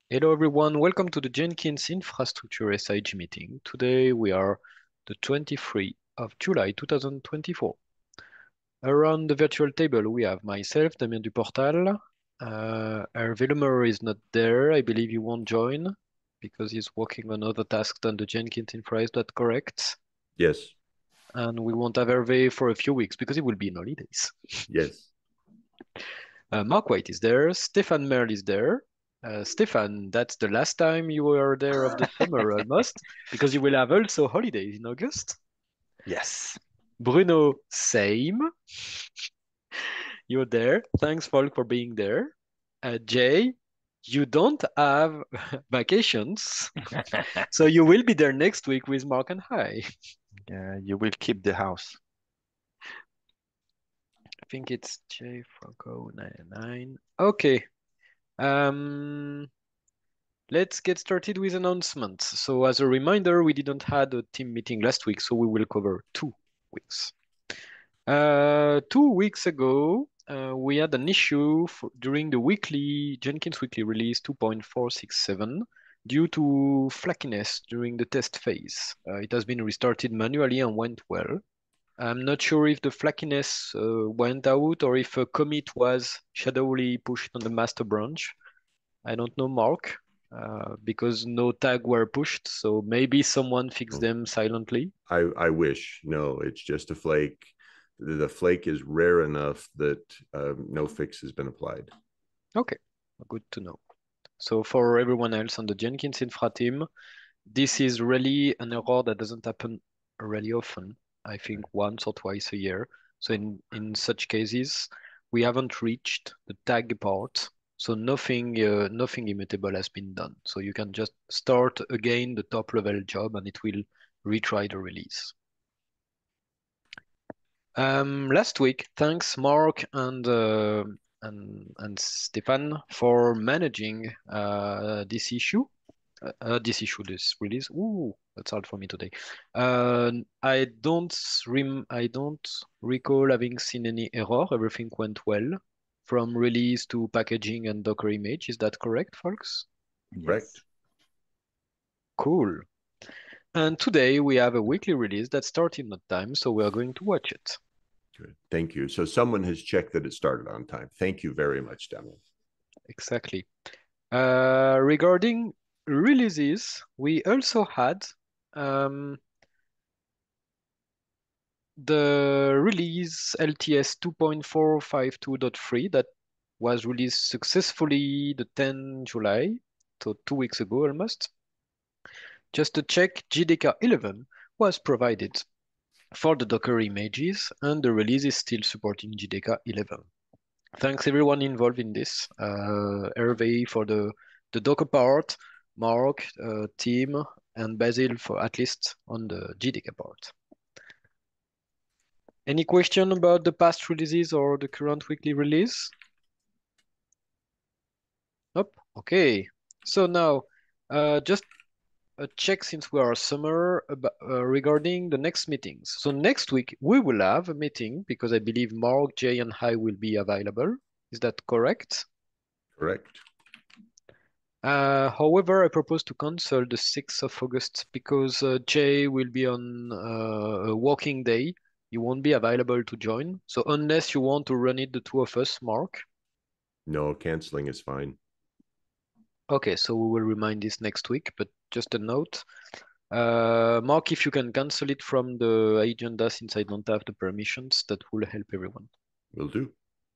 Hello everyone, welcome to the Jenkins Infrastructure SIG meeting. Today we are the 23rd of July 2024. Around the virtual table we have myself, Damien Duportal. Hervé Lemer is not there. I believe he won't join because he's working on other tasks than the Jenkins Infra. Is that correct? Yes. And we won't have Hervé for a few weeks because he will be in holidays. Yes. Mark White is there. Stefan Merle is there. Stefan, that's the last time you were there of the summer almost, because you will have also holidays in August. Yes. Bruno, same. You're there. Thanks, Folk, for being there. Jay, you don't have vacations, so you will be there next week with Mark and I. Yeah, you will keep the house. I think it's Jay Franco 99. Okay. Um, Let's get started with announcements. So as a reminder, we didn't had a team meeting last week, so we will cover 2 weeks. 2 weeks ago, we had an issue during the Jenkins weekly release 2.467 due to flakiness during the test phase. It has been restarted manually and went well. I'm not sure if the flakiness went out or if a commit was shadowily pushed on the master branch. I don't know, Mark, because no tag were pushed, so maybe someone fixed them silently. I wish. No, it's just a flake. The flake is rare enough that no fix has been applied. Okay, good to know. So for everyone else on the Jenkins Infra team, this is really an error that doesn't happen really often. I think once or twice a year. So in such cases, we haven't reached the tag part. So nothing immutable has been done. So you can just start again the top level job and it will retry the release. Last week, thanks Mark and Stefan for managing this release. Ooh, that's hard for me today. I don't recall having seen any error. Everything went well from release to packaging and Docker image. Is that correct, folks? Correct. Cool. And today we have a weekly release that started on time, so we are going to watch it. Good. Thank you. So someone has checked that it started on time. Thank you very much, Damien. Exactly. Regarding releases, we also had the release LTS 2.452.3 that was released successfully the 10 July, so 2 weeks ago almost. Just to check, JDK 11 was provided for the Docker images, and the release is still supporting JDK 11. Thanks everyone involved in this. Hervé for the Docker part, Mark, team, and Basil for at least on the JDK part. Any question about the past releases or the current weekly release? Nope. Okay. So now, just a check since we are summer regarding the next meetings. So next week we will have a meeting because I believe Mark, Jay, and I will be available. Is that correct? Correct. However, I propose to cancel the 6th of August because Jay will be on a working day. He won't be available to join. So unless you want to run it, the two of us, Mark. No, canceling is fine. Okay, so we will remind this next week, but just a note. Mark, if you can cancel it from the agenda since I don't have the permissions, that will help everyone. Will do.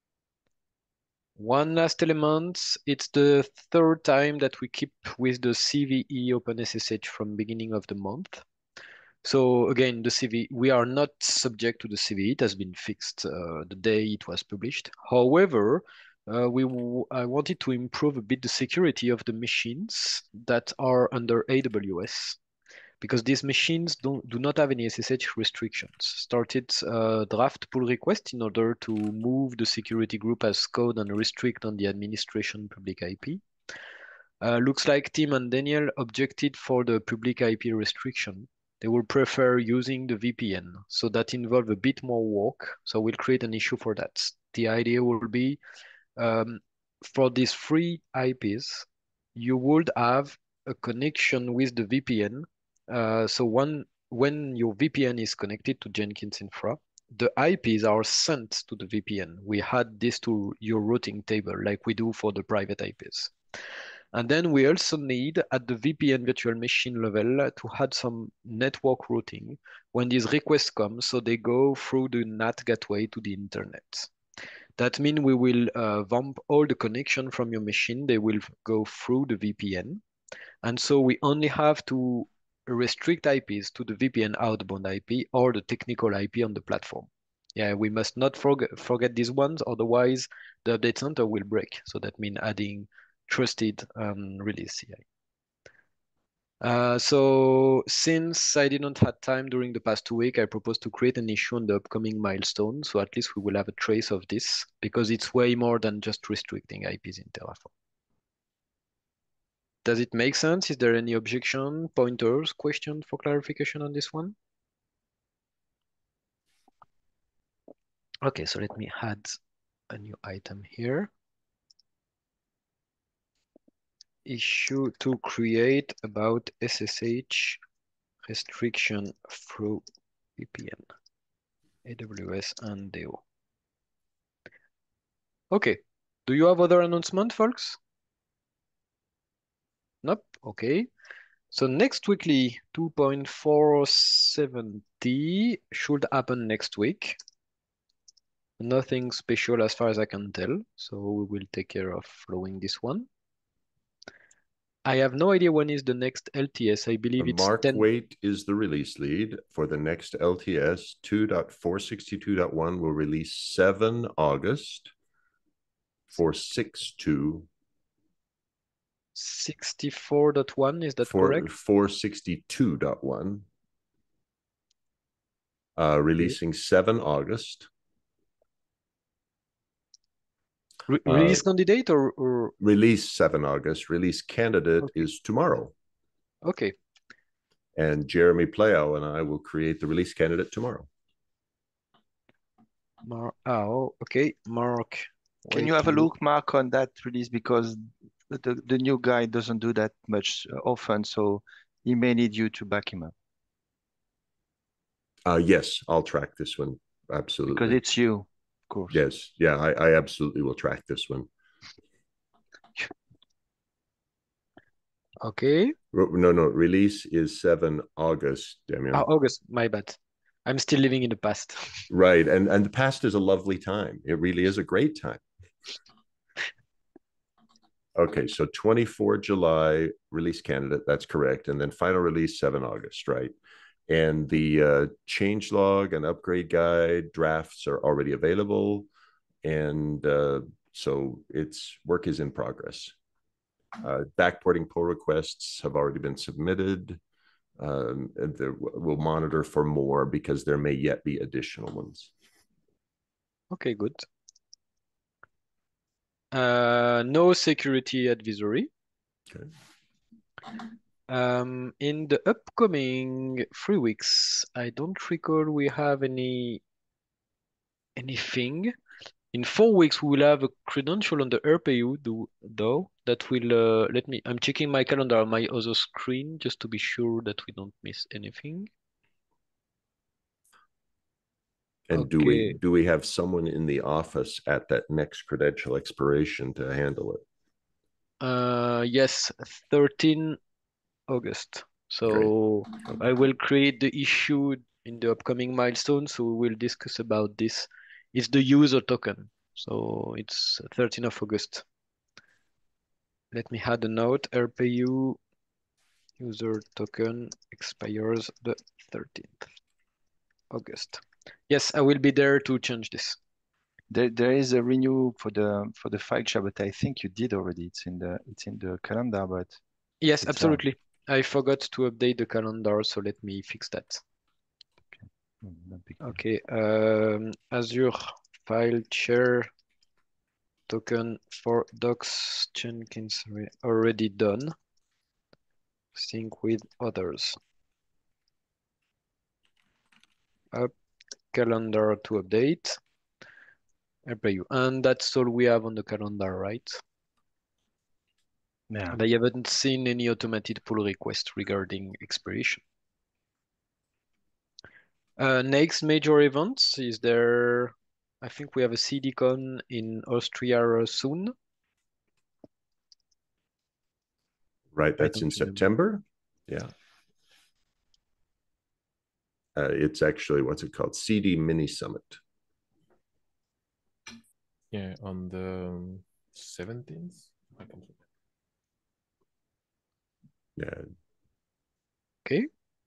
One last element, it's the third time that we keep with the CVE OpenSSH from beginning of the month. So again, the CVE, we are not subject to the CVE, it has been fixed the day it was published. However, I wanted to improve a bit the security of the machines that are under AWS because these machines do not have any SSH restrictions. Started draft pull request in order to move the security group as code and restrict on the administration public IP. Looks like Tim and Daniel objected for the public IP restriction. They will prefer using the VPN, so that involves a bit more work. So we'll create an issue for that. The idea will be for these free IPs, you would have a connection with the VPN. So when your VPN is connected to Jenkins Infra, the IPs are sent to the VPN. We add this to your routing table like we do for the private IPs. And then we also need at the VPN virtual machine level to add some network routing when these requests come, so they go through the NAT gateway to the internet. That means we will vamp all the connection from your machine. They will go through the VPN. And so we only have to restrict IPs to the VPN outbound IP or the technical IP on the platform. Yeah, we must not forget these ones, otherwise the update center will break. So that means adding trusted release CI. So since I didn't have time during the past 2 weeks, I propose to create an issue on the upcoming milestone. So at least we will have a trace of this because it's way more than just restricting IPs in Terraform. Does it make sense? Is there any objection, pointers, question for clarification on this one? Okay, so let me add a new item here. Issue to create about SSH restriction through VPN, AWS and DO. Okay, do you have other announcement, folks? Nope, okay. So next weekly 2.470 should happen next week. Nothing special as far as I can tell, so we will take care of following this one. I have no idea when is the next LTS. I believe it's Mark 10. Waite is the release lead for the next LTS. 2.462.1 will release 7 August. 462. 64.1, is that correct? 462.1. Releasing 7 August. Release candidate or release 7 August. Release candidate is tomorrow. Okay. And Jeremy Playow and I will create the release candidate tomorrow. Okay, Mark. Can you have a look, Mark, on that release, because the new guy doesn't do that much often, so he may need you to back him up. Yes, I'll track this one. Absolutely. Because it's you, of course. Yes. Yeah, I absolutely will track this one. Okay. No. Release is 7 August, Damien. August, my bad. I'm still living in the past. Right. And the past is a lovely time. It really is a great time. Okay, so 24 July release candidate, that's correct. And then final release 7 August, right? And the changelog and upgrade guide drafts are already available. And so its work is in progress. Backporting pull requests have already been submitted. We'll monitor for more because there may yet be additional ones. Okay, good. No security advisory. Okay. In the upcoming 3 weeks, I don't recall we have anything. In 4 weeks, we will have a credential on the RPU, though. That will I'm checking my calendar on my other screen just to be sure that we don't miss anything. And okay. do we have someone in the office at that next credential expiration to handle it? Yes, 13 August. So I will create the issue in the upcoming milestone. So we will discuss about this. It's the user token. So it's 13th of August. Let me add a note. RPU user token expires the 13th August. Yes, I will be there to change this. There is a renew for the file share, but I think you did already. It's in the calendar, but yes, absolutely. I forgot to update the calendar, so let me fix that. Okay. Azure file share token for docs Jenkins already done. Sync with others. Up calendar to update. RPU. And that's all we have on the calendar, right? Yeah. And I haven't seen any automated pull request regarding expiration. Next major events is there. I think we have a CDCon in Austria soon. Right, I that's in don't remember. September. Yeah. It's actually, what's it called? CD Mini Summit. Yeah, on the 17th. Yeah. Okay.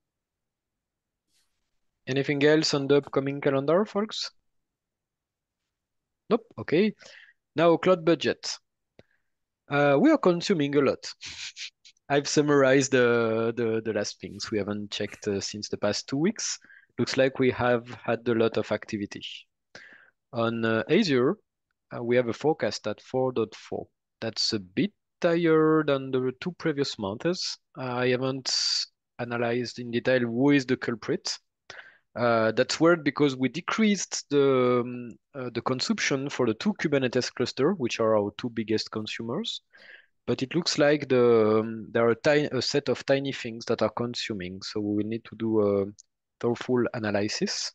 Anything else on the upcoming calendar, folks? Nope. Okay. Now, cloud budget. We are consuming a lot. I've summarized the last things we haven't checked since the past 2 weeks. Looks like we have had a lot of activity. On Azure, we have a forecast at 4.4. That's a bit higher than the 2 previous months. I haven't analyzed in detail who is the culprit. That's weird because we decreased the consumption for the 2 Kubernetes cluster, which are our 2 biggest consumers. But it looks like there are a set of tiny things that are consuming, so we will need to do a thorough analysis.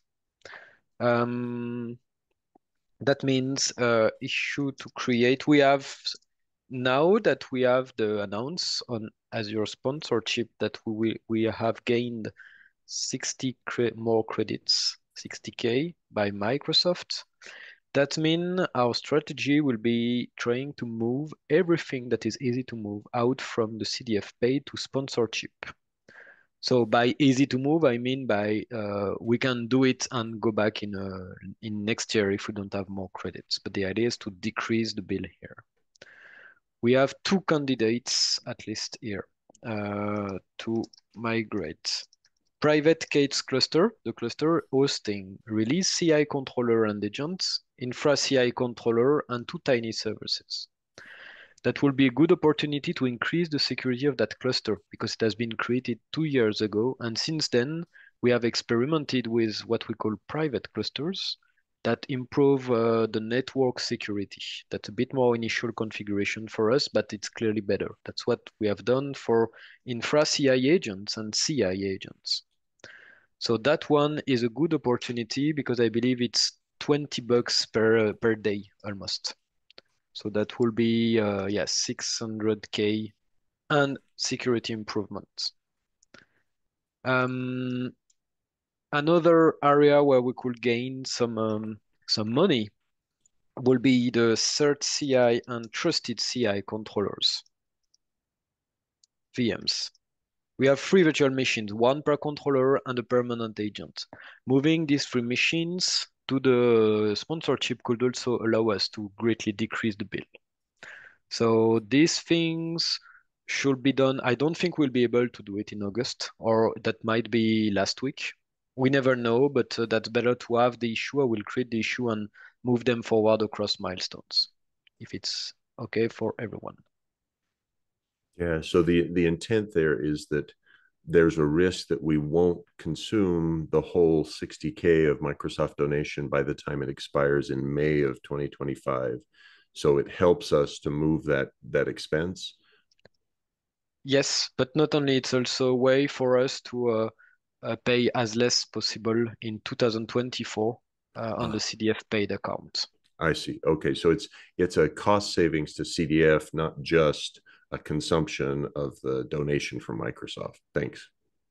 That means issue to create. We have now that we have the announce on Azure sponsorship that we have gained 60 more credits, 60K by Microsoft. That means our strategy will be trying to move everything that is easy to move out from the CDF pay to sponsorship. So by easy to move, I mean by we can do it and go back in next year if we don't have more credits. But the idea is to decrease the bill here. We have 2 candidates at least here to migrate. Private K8s cluster, the cluster hosting release CI controller and agents, infra CI controller, and 2 tiny services. That will be a good opportunity to increase the security of that cluster because it has been created 2 years ago. And since then, we have experimented with what we call private clusters that improve the network security. That's a bit more initial configuration for us, but it's clearly better. That's what we have done for infra CI agents and CI agents. So that one is a good opportunity because I believe it's $20 per day almost. So that will be 600K and security improvements. Another area where we could gain some money will be the cert CI and trusted CI controllers, VMs. We have 3 virtual machines, 1 per controller and a permanent agent. Moving these 3 machines to the sponsorship could also allow us to greatly decrease the bill. So these things should be done. I don't think we'll be able to do it in August, or that might be last week. We never know, but that's better to have the issue. I will create the issue and move them forward across milestones, if it's okay for everyone. Yeah, so the intent there is that there's a risk that we won't consume the whole 60K of Microsoft donation by the time it expires in May of 2025. So it helps us to move that expense. Yes, but not only, it's also a way for us to pay as less possible in 2024 on the CDF paid account. I see. Okay, so it's a cost savings to CDF, not just a consumption of the donation from Microsoft. Thanks.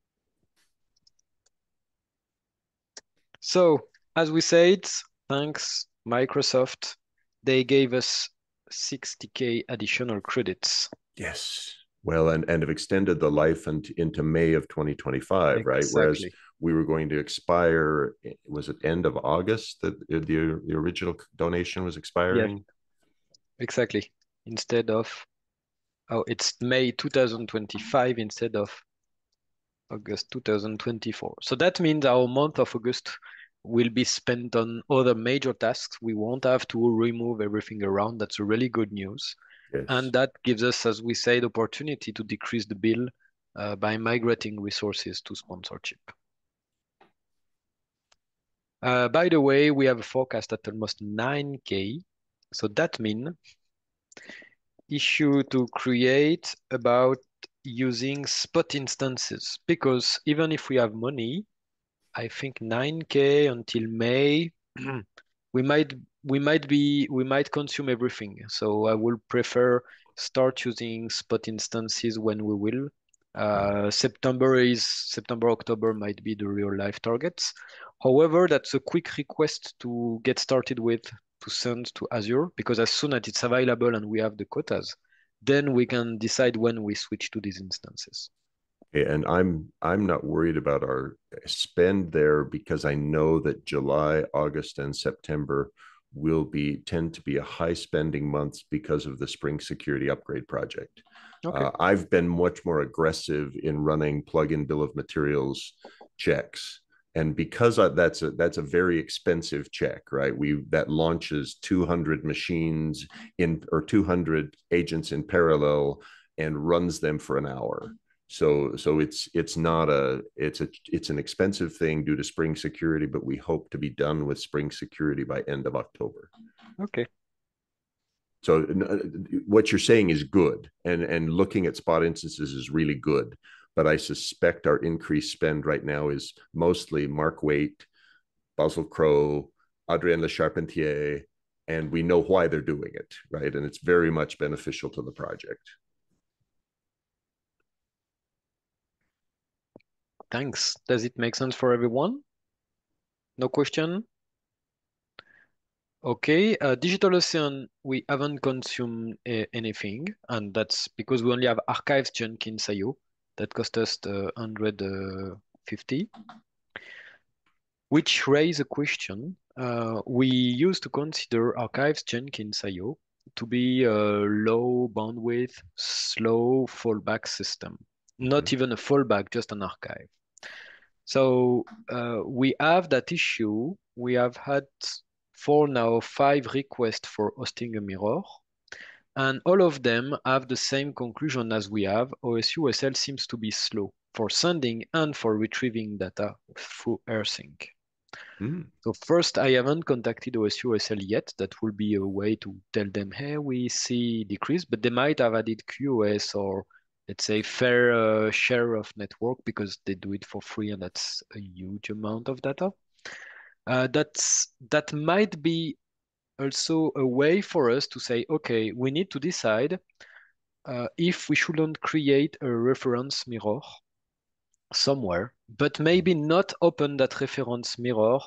So, as we said, thanks Microsoft, they gave us 60K additional credits. Yes. Well, and have extended the life into May of 2025, right? Whereas Exactly. we were going to expire, was it end of August that the original donation was Yes, expiring? exactly. Instead of, it's May 2025 instead of August 2024. So that means our month of August will be spent on other major tasks. We won't have to remove everything around. That's a really good news. Yes. And that gives us, as we said, opportunity to decrease the bill by migrating resources to sponsorship. By the way, we have a forecast at almost 9K. So that means issue to create about using spot instances, because even if we have money, I think 9K until May, we might we might consume everything. So I will prefer start using spot instances when we will. September, October might be the real life targets. However, that's a quick request to get started with, to send to Azure, because as soon as it's available and we have the quotas, then we can decide when we switch to these instances. And I'm not worried about our spend there because I know that July, August, and September will tend to be a high spending months because of the spring security upgrade project. Okay. I've been much more aggressive in running plugin bill of materials checks. And because that's a very expensive check, right? That launches 200 machines or 200 agents in parallel and runs them for an hour. So it's an expensive thing due to spring security, but we hope to be done with spring security by end of October. Okay. So what you're saying is good, and looking at spot instances is really good. But I suspect our increased spend right now is mostly Mark Waite, Basil Crow, Adrien Le Charpentier, and we know why they're doing it, right? And it's very much beneficial to the project. Thanks. Does it make sense for everyone? No question? Okay, Digital Ocean, we haven't consumed anything, and that's because we only have archives Jenkins IO that cost us 150, which raise a question. We used to consider archives Jenkins IO to be a low bandwidth, slow fallback system. Not even a fallback, just an archive. So we have that issue. We have had for now 5 requests for hosting a mirror, and all of them have the same conclusion as we have. OSUSL seems to be slow for sending and for retrieving data through AirSync. So first, I haven't contacted OSUSL yet. That will be a way to tell them, hey, we see decrease, but they might have added QoS or let's say fair share of network because they do it for free, and that's a huge amount of data. That might be also a way for us to say, okay, we need to decide if we shouldn't create a reference mirror somewhere, but maybe not open that reference mirror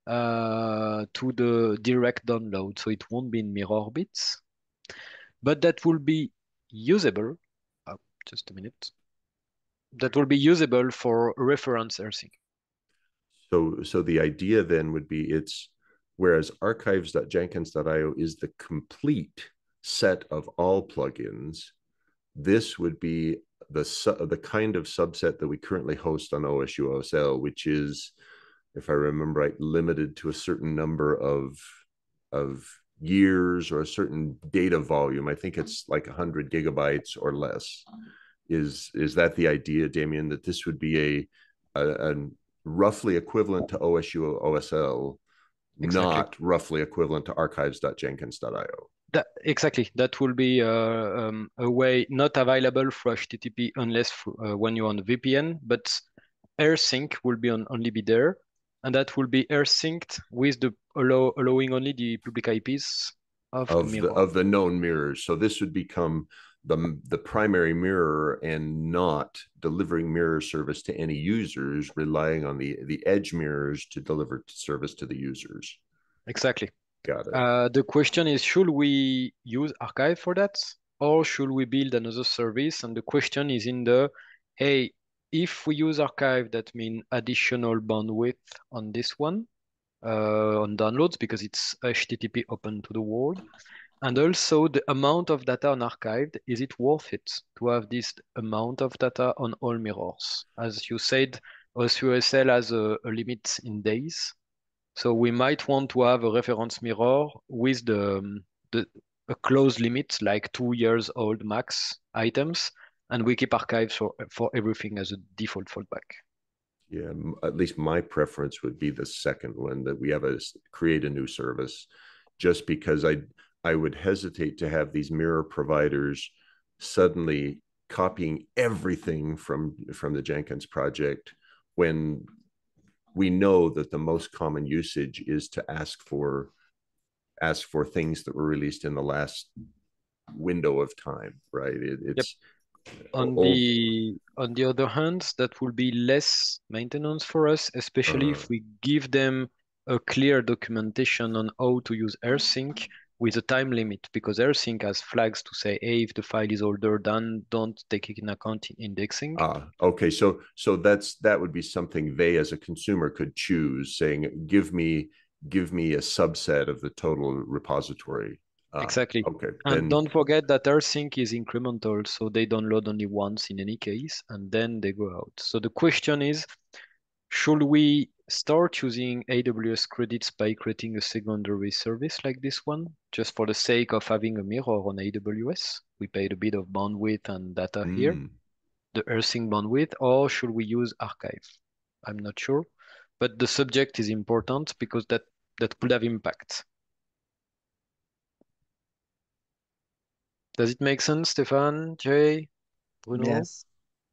to the direct download, so it won't be in mirror bits, but that will be usable. Just a minute. That will be usable for reference AirSync. So the idea then would be whereas archives.jenkins.io is the complete set of all plugins, this would be the kind of subset that we currently host on OSU-OSL, which is, if I remember right, limited to a certain number of years or a certain data volume. I think it's like 100 gigabytes or less. Is that the idea, Damien, that this would be a roughly equivalent to OSU OSL, Exactly. not roughly equivalent to archives.jenkins.io? Exactly. That will be a way not available for HTTP unless when you're on VPN, but AirSync will be only be there, and that will be AirSynced with the allowing only the public IPs of the mirror. Of the known mirrors. So this would become the primary mirror and not delivering mirror service to any users, relying on the edge mirrors to deliver service to the users. Exactly. Got it. The question is, should we use archive for that, or should we build another service? And the question is hey, if we use archive, that means additional bandwidth on this one, on downloads, because it's HTTP open to the world. And also the amount of data on archived, is it worth it to have this amount of data on all mirrors? As you said, OSUSL has a limit in days. So we might want to have a reference mirror with a close limit, like 2 years old max items, and we keep archives for everything as a default fallback. Yeah, at least my preference would be the second one, that we have create a new service, just because I would hesitate to have these mirror providers suddenly copying everything from the Jenkins project when we know that the most common usage is to ask for things that were released in the last window of time, right? Yep. It's On the other hand, that will be less maintenance for us, especially if we give them a clear documentation on how to use AirSync with a time limit, because AirSync has flags to say, hey, if the file is older than, don't take it in account in indexing. Okay. So that would be something they as a consumer could choose, saying, give me a subset of the total repository. Exactly. Okay. And Then don't forget that AirSync is incremental, so they download only once in any case, and then they go out. So the question is, should we start using AWS credits by creating a secondary service like this one, just for the sake of having a mirror on AWS? We paid a bit of bandwidth and data here, the AirSync bandwidth, or should we use Archive? I'm not sure, but the subject is important because that could have impact. Does it make sense, Stefan, Jay, Bruno? Yes.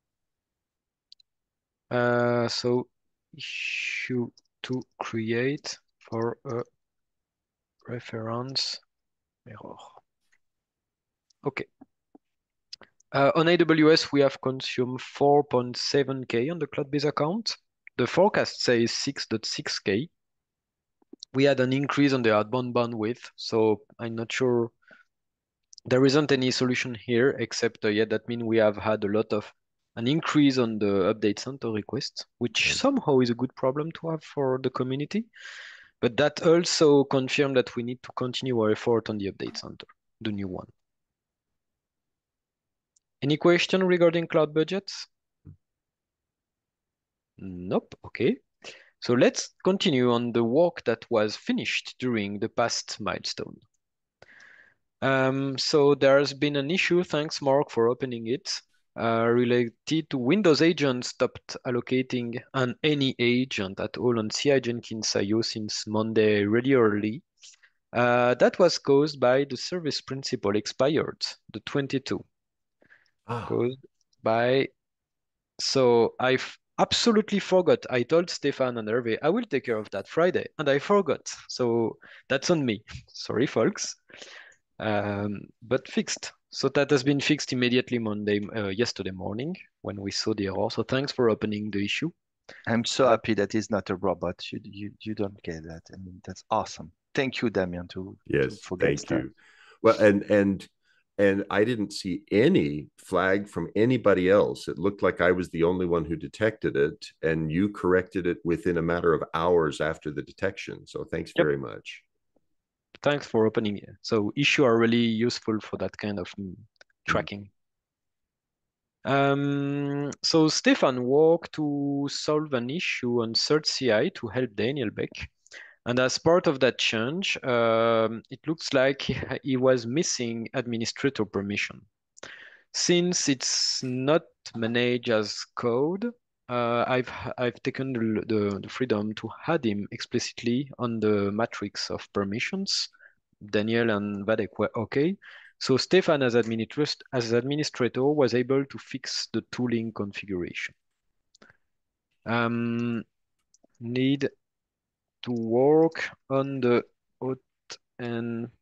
So issue to create for a reference mirror. Okay. On AWS, we have consumed 4.7K on the cloud-based account. The forecast says 6.6K. We had an increase on the outbound bandwidth, so I'm not sure. There isn't any solution here except that means we have had a lot of an increase on the update center requests, which somehow is a good problem to have for the community. But that also confirmed that we need to continue our effort on the update center, the new one. Any question regarding cloud budgets? Nope. Okay. So let's continue on the work that was finished during the past milestone. So there's been an issue, thanks Mark for opening it, related to Windows agent stopped allocating any agent at all on CI Jenkins IO since Monday really early. That was caused by the service principal expired, the 22. Caused by, so I absolutely forgot. I told Stefan and Hervé, I will take care of that Friday, and I forgot. So that's on me. Sorry, folks. But fixed. So that has been fixed immediately yesterday morning when we saw the error. So thanks for opening the issue. I'm so happy that he's not a robot. You don't get that. I mean, that's awesome. Thank you, Damien, to forget thank stuff. you. Well, and I didn't see any flag from anybody else. It looked like I was the only one who detected it, and you corrected it within a matter of hours after the detection. So thanks very much. Thanks for opening it. So issues are really useful for that kind of tracking. So Stefan worked to solve an issue on CertCI to help Daniel Beck. And as part of that change, it looks like he was missing administrator permission. Since it's not managed as code, I've taken the freedom to add him explicitly on the matrix of permissions. Daniel and Vadek were okay. So Stefan, as administrator, was able to fix the tooling configuration. Need to work on the auth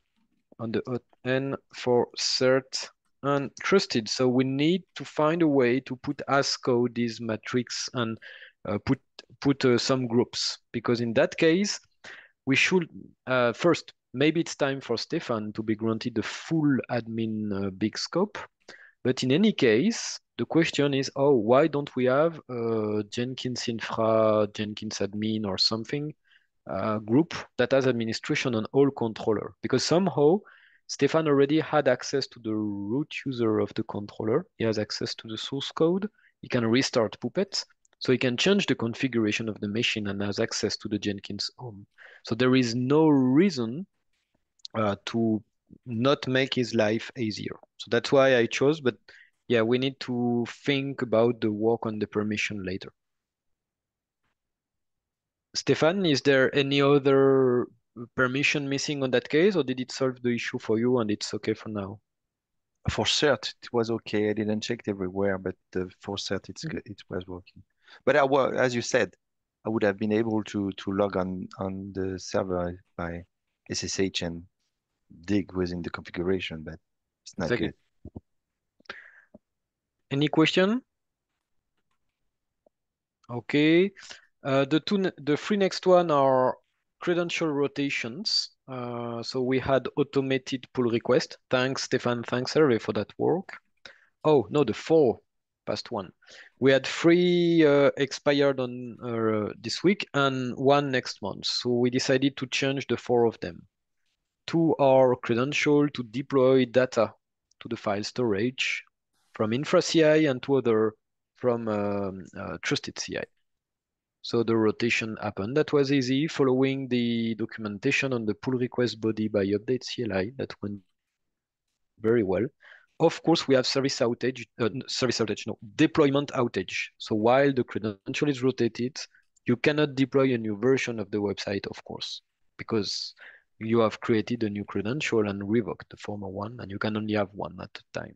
for cert and trusted. So we need to find a way to put as code these matrix and put some groups, because in that case we should first, maybe it's time for Stefan to be granted the full admin big scope. But in any case, the question is, oh, why don't we have Jenkins Infra, Jenkins admin or something group that has administration on all controller? Because somehow Stefan already had access to the root user of the controller. He has access to the source code. He can restart Puppet. So he can change the configuration of the machine and has access to the Jenkins home. So there is no reason to not make his life easier. So that's why I chose, but yeah, we need to think about the work on the permission later. Stefan, is there any other permission missing on that case, or did it solve the issue for you and it's okay for now? For cert, it was okay. I didn't check it everywhere, but for cert, it's good. It was working. But as you said, I would have been able to log on the server by SSH and dig within the configuration, but it's not Exactly. good. Any question? Okay. The three next one are credential rotations. So we had automated pull request. Thanks, Stefan. Thanks, Hervé, for that work. Oh, no, the four past one. We had three expired on this week and one next month. So we decided to change the four of them. Two are credential to deploy data to the file storage from Infra CI and two other from Trusted CI. So the rotation happened. That was easy, following the documentation on the pull request body by update CLI. That went very well. Of course, we have deployment outage. So while the credential is rotated, you cannot deploy a new version of the website, of course, because you have created a new credential and revoked the former one, and you can only have one at a time.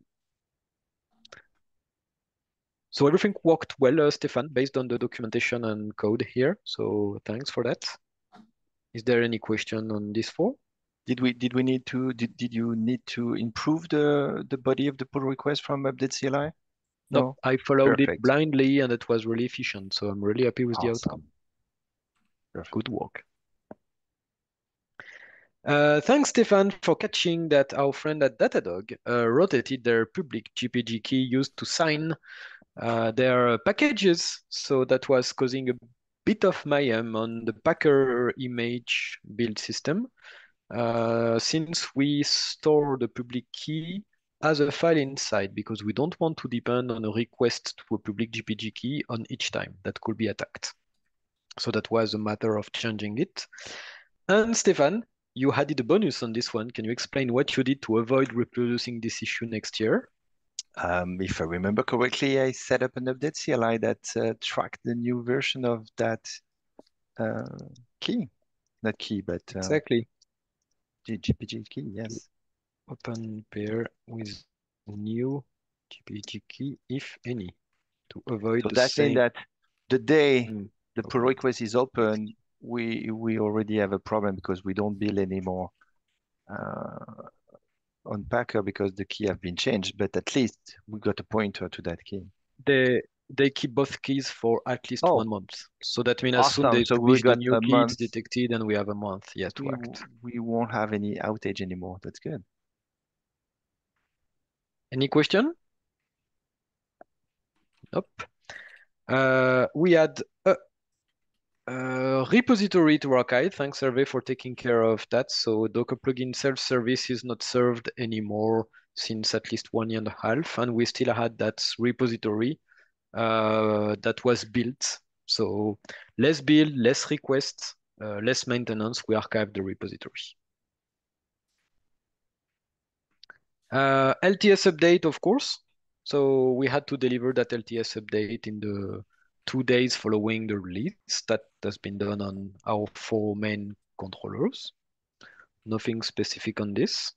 So everything worked well, Stefan, based on the documentation and code here. So thanks for that. Is there any question on this four? Did you need to improve the body of the pull request from update CLI? Nope, I followed it Perfect. blindly and it was really efficient. So I'm really happy with the outcome. Perfect. Good work. Thanks, Stefan, for catching that our friend at Datadog rotated their public GPG key used to sign their packages. So that was causing a bit of mayhem on the Packer image build system. Since we store the public key as a file inside, because we don't want to depend on a request to a public GPG key on each time that could be attacked. So that was a matter of changing it. And Stefan, you added a bonus on this one. Can you explain what you did to avoid reproducing this issue next year? If I remember correctly, I set up an update CLI that tracked the new version of that key. Not key, but Exactly. GPG key, yes. Open pair with new GPG key, if any, to avoid So the that means same. that the day the pull Okay. request is open, we already have a problem because we don't build anymore on Packer because the key have been changed, but at least we got a pointer to that key. They keep both keys for at least 1 month. So that means as soon Awesome. they So we publish the got new a key, month. it's detected and we have a month to act. We won't have any outage anymore. That's good. Any question? Nope. We had a repository to archive. Thanks, Hervé, for taking care of that. So Docker plugin self-service is not served anymore since at least 1 year and a half, and we still had that repository that was built. So less build, less requests, less maintenance. We archived the repository. LTS update, of course. So we had to deliver that LTS update in the 2 days following the release. That has been done on our 4 main controllers. Nothing specific on this.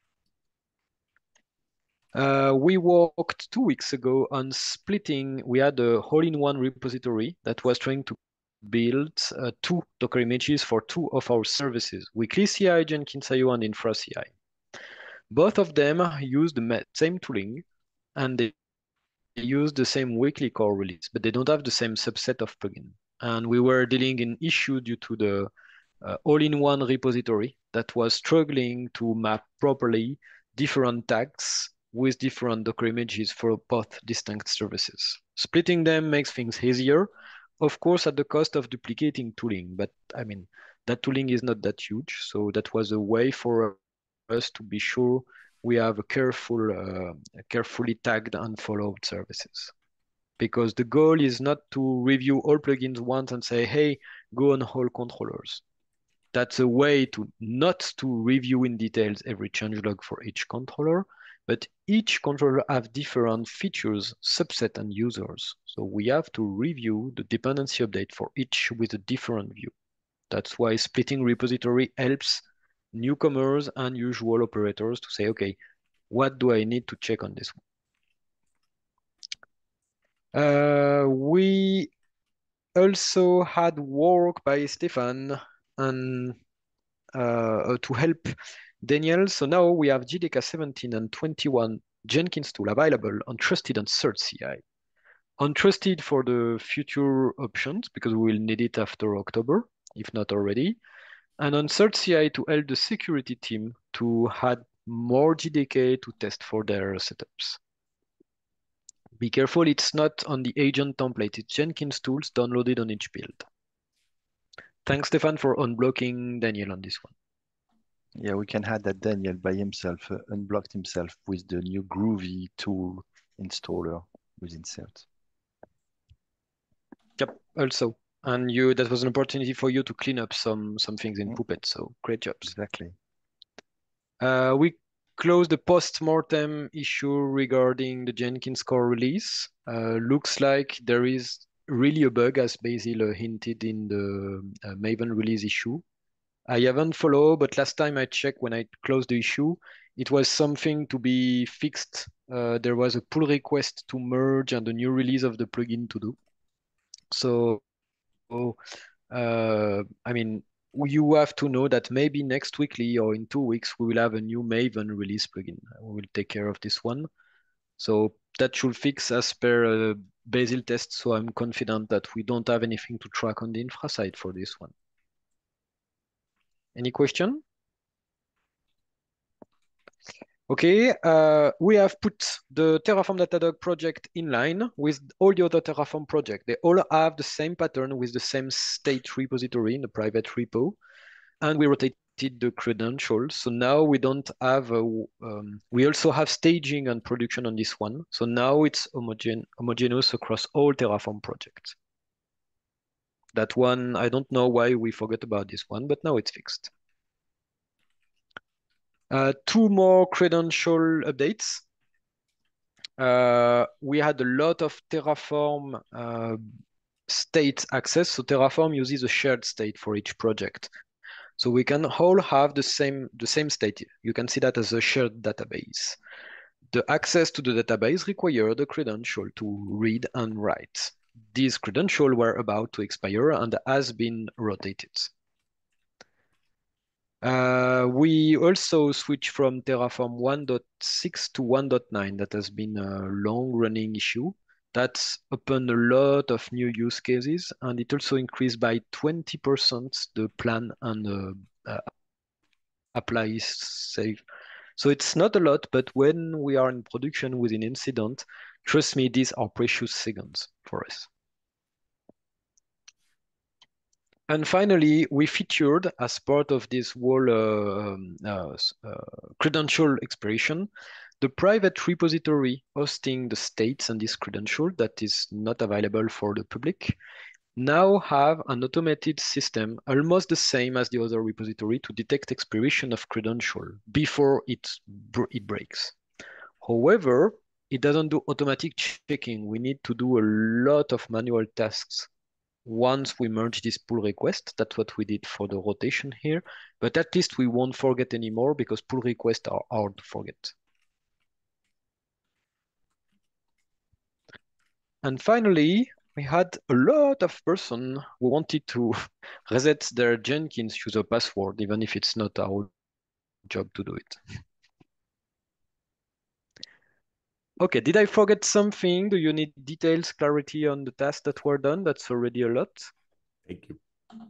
We worked 2 weeks ago on splitting. We had a all-in-one repository that was trying to build 2 Docker images for 2 of our services, Weekly CI, Jenkins IO, and Infra CI. Both of them use the same tooling, and they use the same weekly core release, but they don't have the same subset of plugin. And we were dealing in issue due to the all-in-one repository that was struggling to map properly different tags with different Docker images for both distinct services. Splitting them makes things easier, of course, at the cost of duplicating tooling. But I mean, that tooling is not that huge. So that was a way for us to be sure we have a carefully tagged and followed services. Because the goal is not to review all plugins once and say, hey, go on all controllers. That's a way to not to review in details every changelog for each controller, but each controller have different features, subset, and users. So we have to review the dependency update for each with a different view. That's why splitting repository helps newcomers and usual operators to say, okay, what do I need to check on this one? We also had work by Stefan and to help Daniel. So now we have JDK 17 and 21 Jenkins tool available on trusted and cert CI. On trusted for the future options because we will need it after October, if not already. And on cert CI to help the security team to add more JDK to test for their setups. Be careful, it's not on the agent template, it's Jenkins tools downloaded on each build. Thanks, Stefan, for unblocking Daniel on this one. Yeah, we can add that Daniel by himself unblocked himself with the new Groovy tool installer with insert. Yep, also. And that was an opportunity for you to clean up some things in Puppet, so great jobs. Exactly. We closed the post-mortem issue regarding the Jenkins core release. Looks like there is really a bug, as Basil hinted in the Maven release issue. I haven't followed, but last time I checked when I closed the issue, it was something to be fixed. There was a pull request to merge and a new release of the plugin to do. So, I mean, you have to know that maybe next weekly or in 2 weeks, we will have a new Maven release plugin. We will take care of this one. So that should fix as per Basil test. So I'm confident that we don't have anything to track on the infra side for this one. Any question? Okay, we have put the Terraform Datadog project in line with all the other Terraform projects. They all have the same pattern with the same state repository in the private repo. And we rotated the credentials. So now we don't have, we also have staging and production on this one. So now it's homogeneous across all Terraform projects. That one, I don't know why we forgot about this one, but now it's fixed. 2 more credential updates. We had a lot of Terraform state access. So Terraform uses a shared state for each project. So we can all have the same state. You can see that as a shared database. The access to the database required a credential to read and write. These credentials were about to expire and has been rotated. We also switched from Terraform 1.6 to 1.9. That has been a long-running issue. That's opened a lot of new use cases, and it also increased by 20% the plan and apply save. So it's not a lot, but when we are in production with an incident, trust me, these are precious seconds for us. And finally, we featured as part of this whole credential expiration, the private repository hosting the states and this credential that is not available for the public now have an automated system almost the same as the other repository to detect expiration of credential before it breaks. However, it doesn't do automatic checking. We need to do a lot of manual tasks once we merge this pull request. That's what we did for the rotation here, but at least we won't forget anymore because pull requests are hard to forget. And finally, we had a lot of person who wanted to reset their Jenkins user password, even if it's not our job to do it. Okay, did I forget something? Do you need details, clarity on the tasks that were done? That's already a lot. Thank you.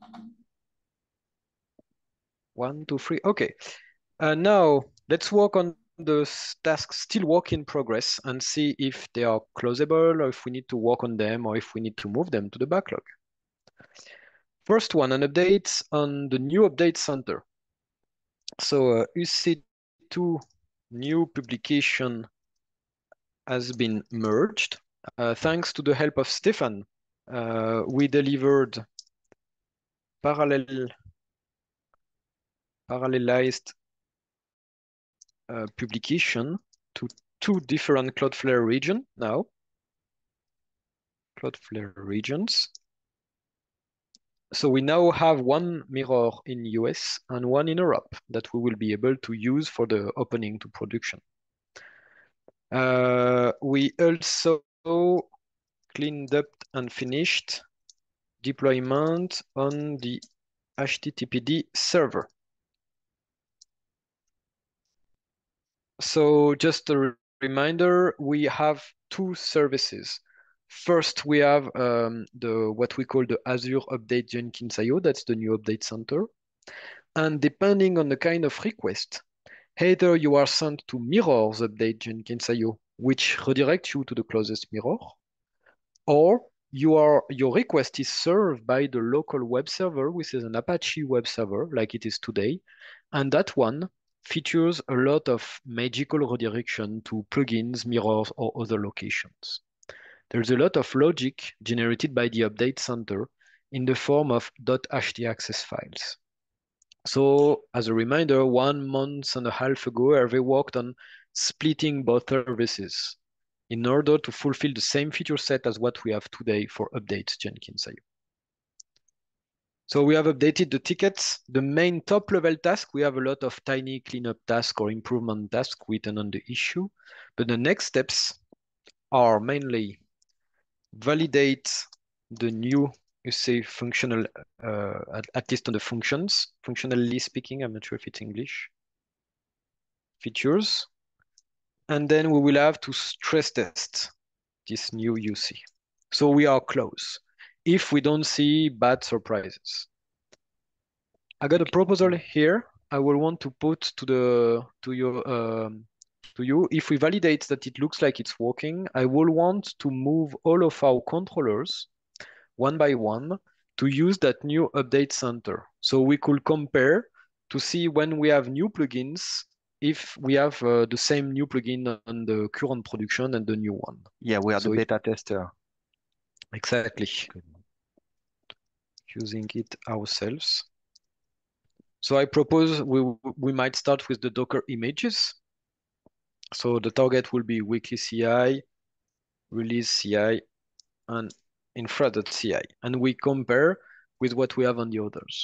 1, 2, 3. Okay. Now let's work on the tasks still work in progress and see if they are closable or if we need to work on them or if we need to move them to the backlog. First one, an update on the new update center. So UC2 new publication has been merged. Thanks to the help of Stefan, we delivered parallelized publication to 2 different Cloudflare regions now. Cloudflare regions. So we now have one mirror in US and one in Europe that we will be able to use for the opening to production. We also cleaned up and finished deployment on the HTTPD server. So just a reminder, we have two services. First, we have what we call the Azure Update Jenkins IO, that's the new update center. And depending on the kind of request, either you are sent to mirrors update Jenkins IO, which redirects you to the closest mirror, or your request is served by the local web server, which is an Apache web server, like it is today. And that one features a lot of magical redirection to plugins, mirrors, or other locations. There's a lot of logic generated by the update center in the form of .htaccess files. So as a reminder, 1.5 months ago, Hervé worked on splitting both services in order to fulfill the same feature set as what we have today for updates Jenkins IO. So we have updated the tickets. The main top level task, we have a lot of tiny cleanup tasks or improvement tasks written on the issue. But the next steps are mainly validate the new, you say, functional, at least on the functions, functionally speaking, I'm not sure if it's English, features. And then we will have to stress test this new UC. So we are close if we don't see bad surprises. I got a proposal here. I will want to put to you. If we validate that it looks like it's working, I will want to move all of our controllers one by one to use that new update center. So we could compare to see when we have new plugins, if we have the same new plugin on the current production and the new one. Yeah, we are the beta tester. Exactly. Using it ourselves. So I propose we might start with the Docker images. So the target will be weekly CI, release CI, and infra.ci. And we compare with what we have on the others.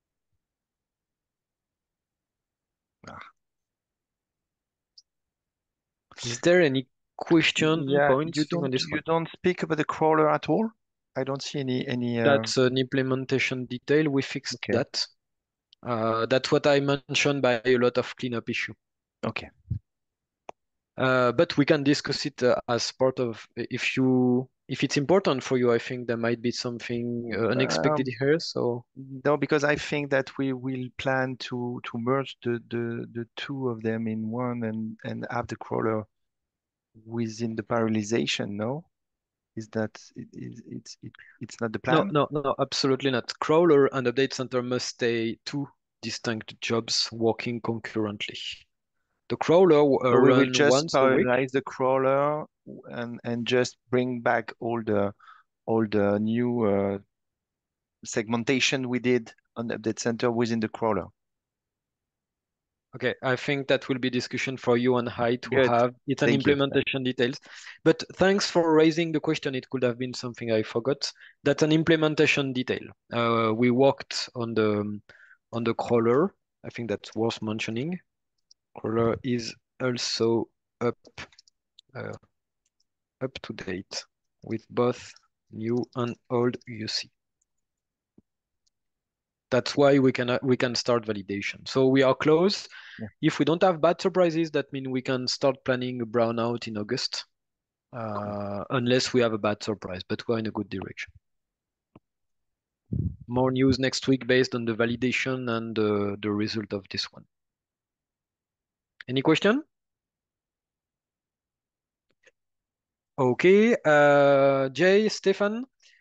Is there any question, points on this one? You don't speak about the crawler at all? I don't see any. That's an implementation detail. We fixed that. That's what I mentioned by a lot of cleanup issue. Okay. But we can discuss it as part of, if it's important for you, I think there might be something unexpected here. So no, because I think that we will plan to merge the two of them in one and have the crawler within the parallelization. No, is that it's not the plan? No, absolutely not. Crawler and update center must stay two distinct jobs working concurrently. The crawler so we will run just once a week. parallelize the crawler and just bring back all the new segmentation we did on the update center within the crawler. Okay, I think that will be discussion for you and I to Good. have. It's an Thank you. implementation details. But thanks for raising the question. It could have been something I forgot. That's an implementation detail. We worked on the crawler. I think that's worth mentioning. Crawler is also up to date with both new and old UC. That's why we can start validation. So we are close. Yeah. If we don't have bad surprises, that means we can start planning a brownout in August, unless we have a bad surprise, but we're in a good direction. More news next week based on the validation and the result of this one. Any question? Okay, Jay, Stefan,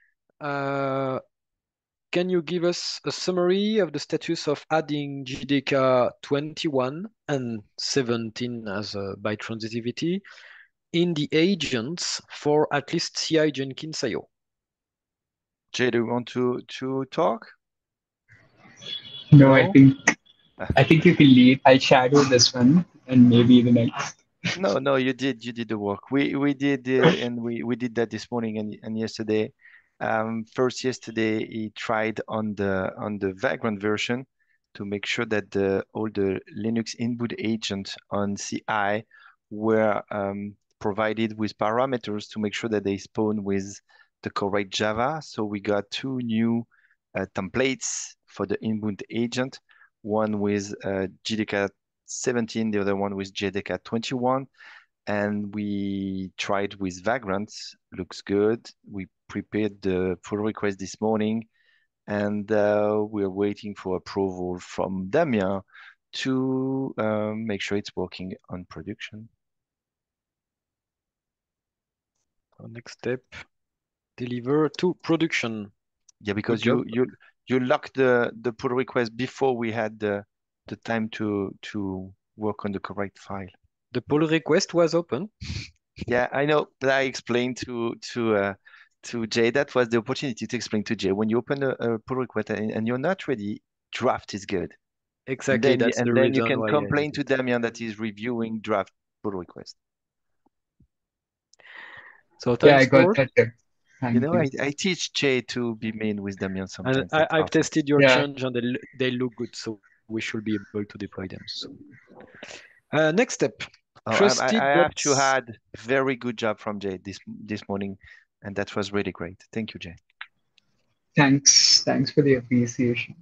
can you give us a summary of the status of adding JDK 21 and 17 as by transitivity in the agents for at least CI Jenkins IO? Jay, do you want to talk? No, I think you can lead. I'll shadow this one and maybe the next. No, you did the work. We did and we did that this morning and yesterday. First, yesterday he tried on the Vagrant version to make sure that all the Linux input agents on CI were provided with parameters to make sure that they spawn with the correct Java. So we got two new templates for the input agent, one with JDK 17, the other one with JDK 21. And we tried with Vagrant, looks good. We prepared the pull request this morning, and we're waiting for approval from Damien to make sure it's working on production. So next step, deliver to production. Yeah, because you locked the pull request before we had the time to work on the correct file. The pull request was open. Yeah, I know, but I explained to Jay, that was the opportunity to explain to Jay, when you open a pull request and you're not ready, draft is good. Exactly, that's the And then you reason can why I complain did to it. Damien that he's reviewing draft pull request. So Yeah, I thanks, got board. that tip. Thank you. I teach Jay to be mean with Damien And sometimes. I've tested your Yeah. change and they look good, so we should be able to deploy them soon. Next step, Oh, trusted I have to webs. add, very good job from Jay this morning, and that was really great. Thank you, Jay. Thanks for the appreciation.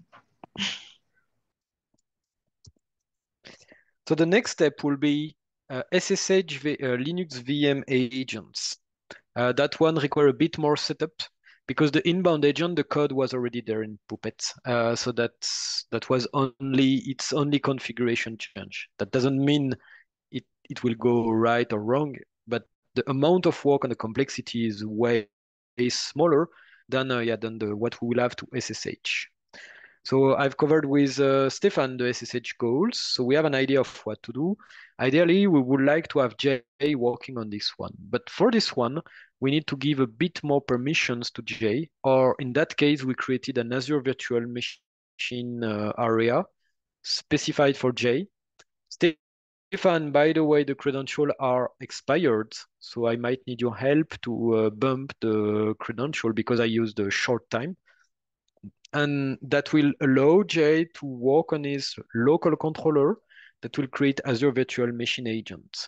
So the next step will be SSH Linux VM agents. That one require a bit more setup because the inbound agent, the code was already there in Puppet. So that was its only configuration change. That doesn't mean it will go right or wrong, but the amount of work and the complexity is way smaller than what we will have to SSH. So I've covered with Stefan the SSH goals. So we have an idea of what to do. Ideally, we would like to have Jay working on this one. But for this one, we need to give a bit more permissions to Jay, or in that case, we created an Azure virtual machine area specified for Jay. Stefan, by the way, the credentials are expired, so I might need your help to bump the credential because I used a short time. And that will allow Jay to work on his local controller that will create Azure Virtual Machine agents.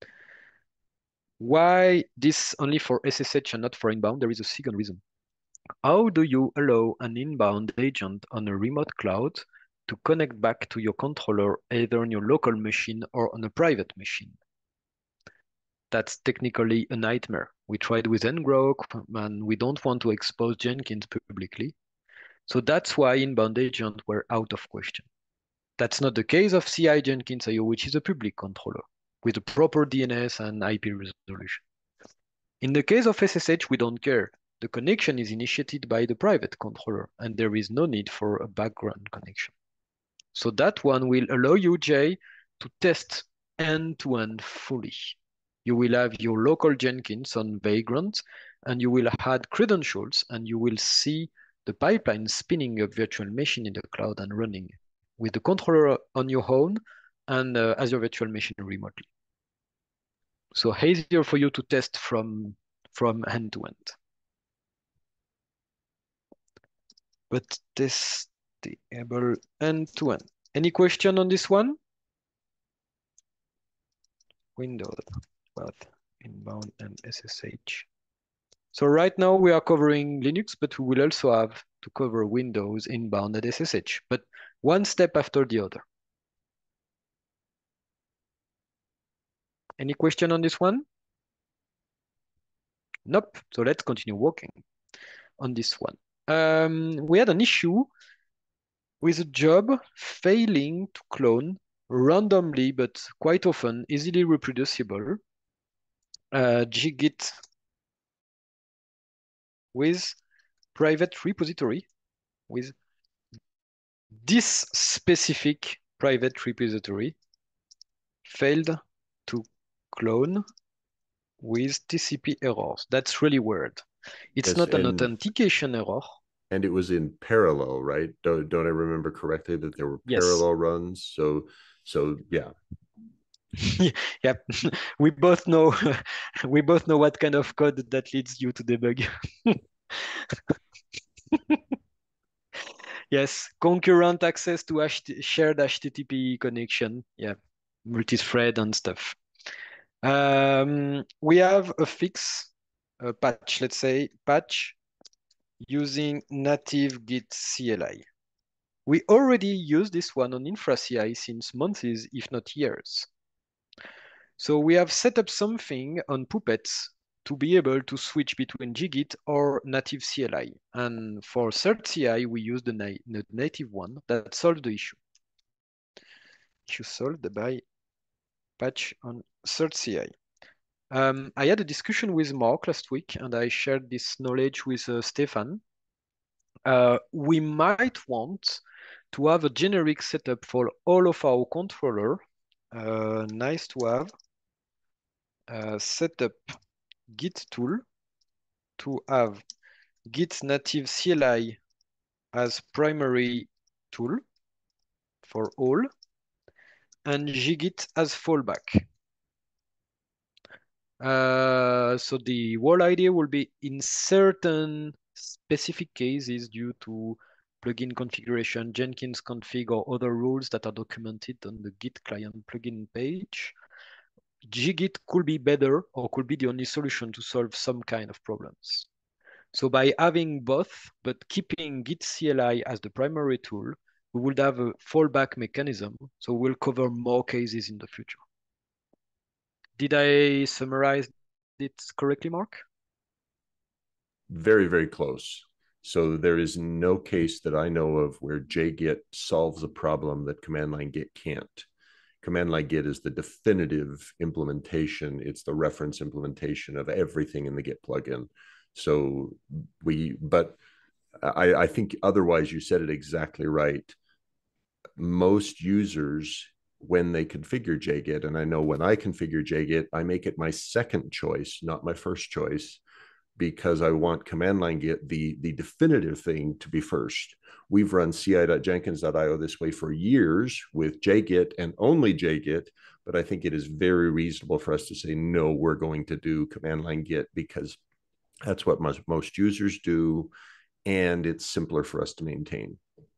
Why this only for SSH and not for inbound? There is a second reason. How do you allow an inbound agent on a remote cloud to connect back to your controller either on your local machine or on a private machine? That's technically a nightmare. We tried with ngrok and we don't want to expose Jenkins publicly. So that's why inbound agents were out of question. That's not the case of CI Jenkins IO, which is a public controller with a proper DNS and IP resolution. In the case of SSH, we don't care. The connection is initiated by the private controller, and there is no need for a background connection. So that one will allow you, Jay, to test end-to-end fully. You will have your local Jenkins on Vagrant, and you will add credentials, and you will see the pipeline spinning up virtual machine in the cloud and running with the controller on your own and as your virtual machine remotely. So easier for you to test from end to end. But test the able end to end. Any question on this one? Windows, both inbound and SSH. So right now we are covering Linux, but we will also have to cover Windows, inbound, and SSH, but one step after the other. Any question on this one? Nope. So let's continue working on this one. We had an issue with a job failing to clone randomly, but quite often easily reproducible git with private repository with this specific private repository failed to clone with TCP errors. That's really weird. It's Yes, not an authentication error. And it was in parallel, right? Don't I remember correctly that there were parallel runs? So yeah. Yep, we both know what kind of code that leads you to debug. Yes, concurrent access to shared HTTP connection. Yeah, multi-thread and stuff. We have a fix, a patch, let's say, patch using native Git CLI. We already use this one on Infra CI since months, if not years. So we have set up something on Puppets to be able to switch between Git or native CLI. And for third CI, we use the native one that solves the issue. Issue solved by patch on third CI. I had a discussion with Mark last week, and I shared this knowledge with Stefan. We might want to have a generic setup for all of our controller. Nice to have. Setup Git tool to have Git native CLI as primary tool for all, and Git as fallback. So the whole idea will be in certain specific cases due to plugin configuration, Jenkins config, or other rules that are documented on the Git client plugin page. Git could be better or could be the only solution to solve some kind of problems. So by having both, but keeping Git CLI as the primary tool, we would have a fallback mechanism. So we'll cover more cases in the future. Did I summarize it correctly, Mark? Very, very close. So there is no case that I know of where JGit solves a problem that command line Git can't. Command line Git is the definitive implementation. It's the reference implementation of everything in the Git plugin. So but I think otherwise you said it exactly right. Most users, when they configure JGit, and I know when I configure JGit, I make it my second choice, not my first choice, because I want command line Git, the definitive thing, to be first. We've run ci.jenkins.io this way for years with JGit and only JGit, but I think it is very reasonable for us to say, no, we're going to do command line Git because that's what most users do, and it's simpler for us to maintain.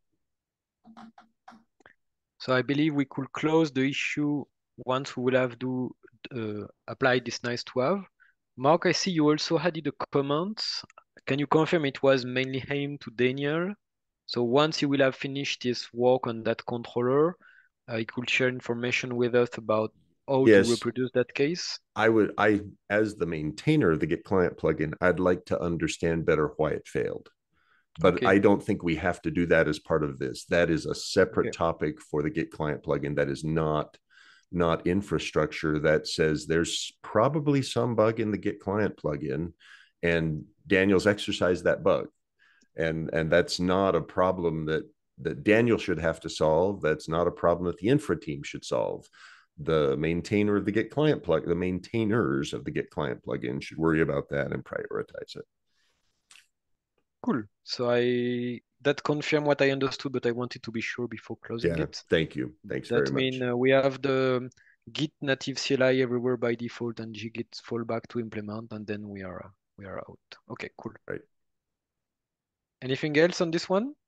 So I believe we could close the issue once we will have to apply this nice to have. Mark, I see you also added a comment. Can you confirm it was mainly aimed to Daniel? So once you will have finished his work on that controller, he could share information with us about how to reproduce that case. I, as the maintainer of the Git client plugin, I'd like to understand better why it failed. But I don't think we have to do that as part of this. That is a separate topic for the Git client plugin. That is not infrastructure that says there's probably some bug in the Git client plugin, and Daniel's exercised that bug, and that's not a problem that Daniel should have to solve. That's not a problem that the Infra team should solve. The maintainer of the Git client plugin, the maintainers of the Git client plugin should worry about that and prioritize it. Cool. So that confirmed what I understood, but I wanted to be sure before closing it. Thank you. Thanks very much. That means we have the Git native CLI everywhere by default and Git fallback to implement, and then we are out. Okay, cool. Right. Anything else on this one?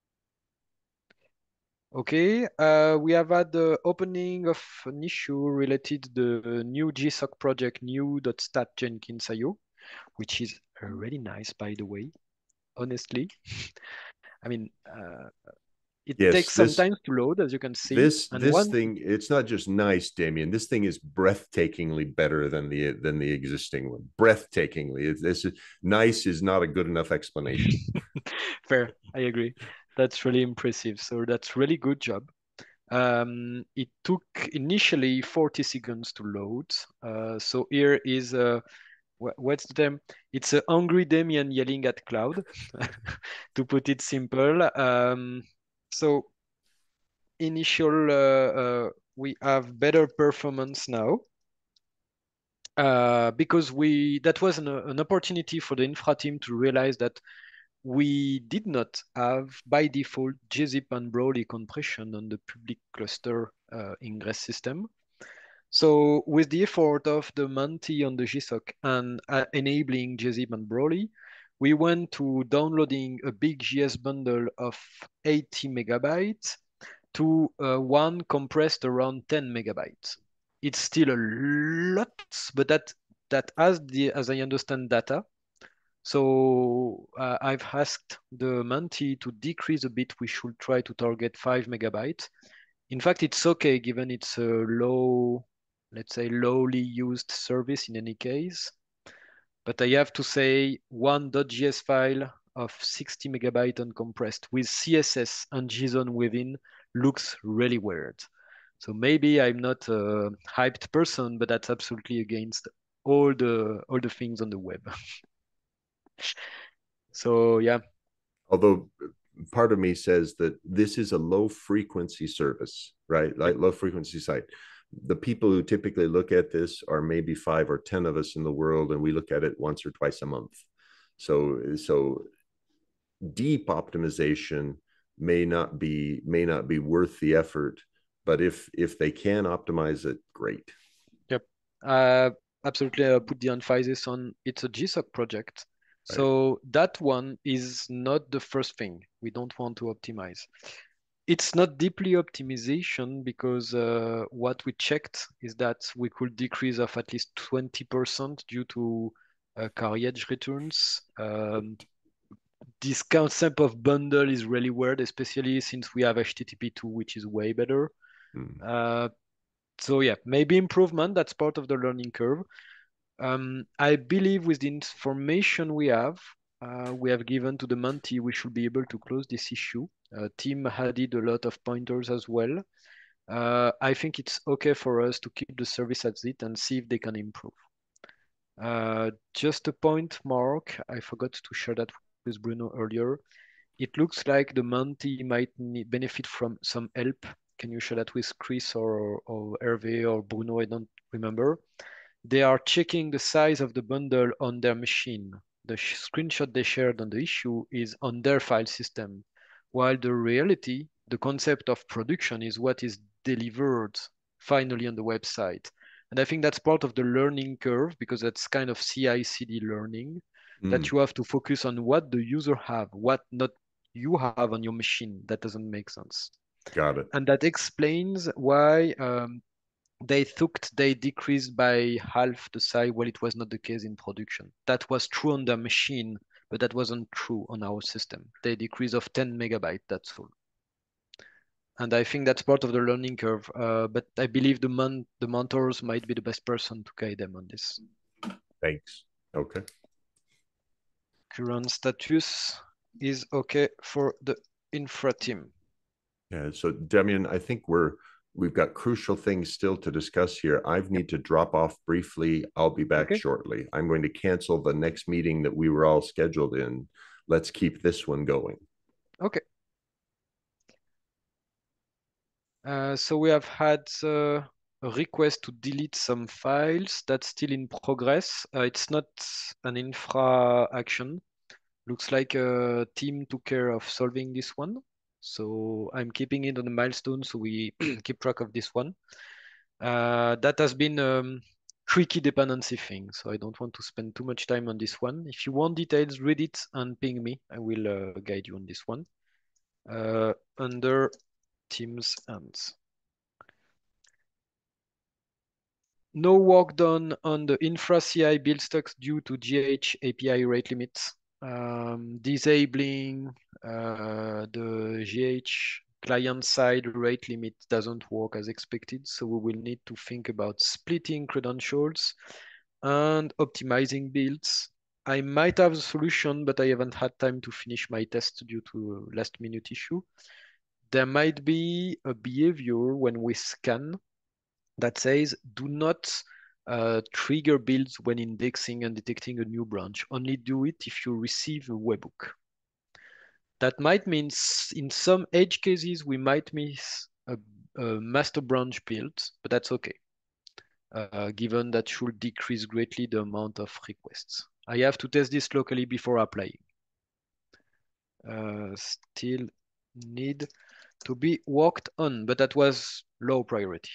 Okay, we have had the opening of an issue related to the new GSOC project new.stat Jenkins.io, which is really nice, by the way, honestly. I mean, it takes some time to load, as you can see. This thing, it's not just nice, Damien. This thing is breathtakingly better than the existing one. Breathtakingly. Nice is not a good enough explanation. Fair, I agree. That's really impressive. So that's really good job. It took initially 40 seconds to load. So here is what's the term? It's a hungry Damien yelling at cloud, to put it simple. So initial, we have better performance now. Because that was an opportunity for the infra team to realize that we did not have by default gzip and Broly compression on the public cluster ingress system. So with the effort of the Manti on the GSOC and enabling gzip and Broly, we went to downloading a big JS bundle of 80 megabytes to one compressed around 10 megabytes. It's still a lot, but that as I understand data. So I've asked the Menti to decrease a bit. We should try to target 5 megabytes. In fact, it's okay given it's a low, let's say lowly used service in any case. But I have to say one .js file of 60 megabyte uncompressed with CSS and JSON within looks really weird. So maybe I'm not a hyped person, but that's absolutely against all the things on the web. So yeah. Although part of me says that this is a low frequency service, right? Like low frequency site. The people who typically look at this are maybe 5 or 10 of us in the world, and we look at it once or twice a month. So deep optimization may not be worth the effort, but if they can optimize it, great. Yep. Absolutely. Put the emphasis on it's a GSOC project. So Right. that one is not the first thing we don't want to optimize. It's not deeply optimization because what we checked is that we could decrease of at least 20% due to carriage returns. This concept of bundle is really weird, especially since we have HTTP2, which is way better. So yeah, maybe improvement, that's part of the learning curve. I believe with the information we have given to the Menti, we should be able to close this issue. Team added a lot of pointers as well. I think it's okay for us to keep the service as it and see if they can improve. Just a point, Mark, I forgot to share that with Bruno earlier. It looks like the Menti might benefit from some help. Can you share that with Chris or Hervé or Bruno? I don't remember. They are checking the size of the bundle on their machine. The screenshot they shared on the issue is on their file system, while the reality, the concept of production is what is delivered finally on the website. And I think that's part of the learning curve because that's kind of CI/CD learning, that you have to focus on what the user have, what not you have on your machine. That doesn't make sense. Got it. And that explains why they decreased by half the size. Well, it was not the case in production. That was true on their machine, but that wasn't true on our system. They decreased of 10 megabytes, that's all. And I think that's part of the learning curve. But I believe the mentors might be the best person to guide them on this. Thanks. Okay. Current status is okay for the infra team. Yeah. So Damien, I think we've got crucial things still to discuss here. I need to drop off briefly. I'll be back shortly. I'm going to cancel the next meeting that we were all scheduled in. Let's keep this one going. Okay. So we have had a request to delete some files. That's still in progress. It's not an infra action. Looks like a team took care of solving this one. So I'm keeping it on the milestone so we keep track of this one. That has been tricky dependency thing, so I don't want to spend too much time on this one. If you want details, read it and ping me. I will guide you on this one. Under Teams hands. No work done on the infra CI build stocks due to GH API rate limits. Disabling the GH client side rate limit doesn't work as expected. So we will need to think about splitting credentials and optimizing builds. I might have a solution, but I haven't had time to finish my test due to a last minute issue. There might be a behavior when we scan that says do not trigger builds when indexing and detecting a new branch. Only do it if you receive a webhook. That might mean in some edge cases, we might miss a master branch build, but that's okay, given that should decrease greatly the amount of requests. I have to test this locally before applying. Still need to be worked on, but that was low priority.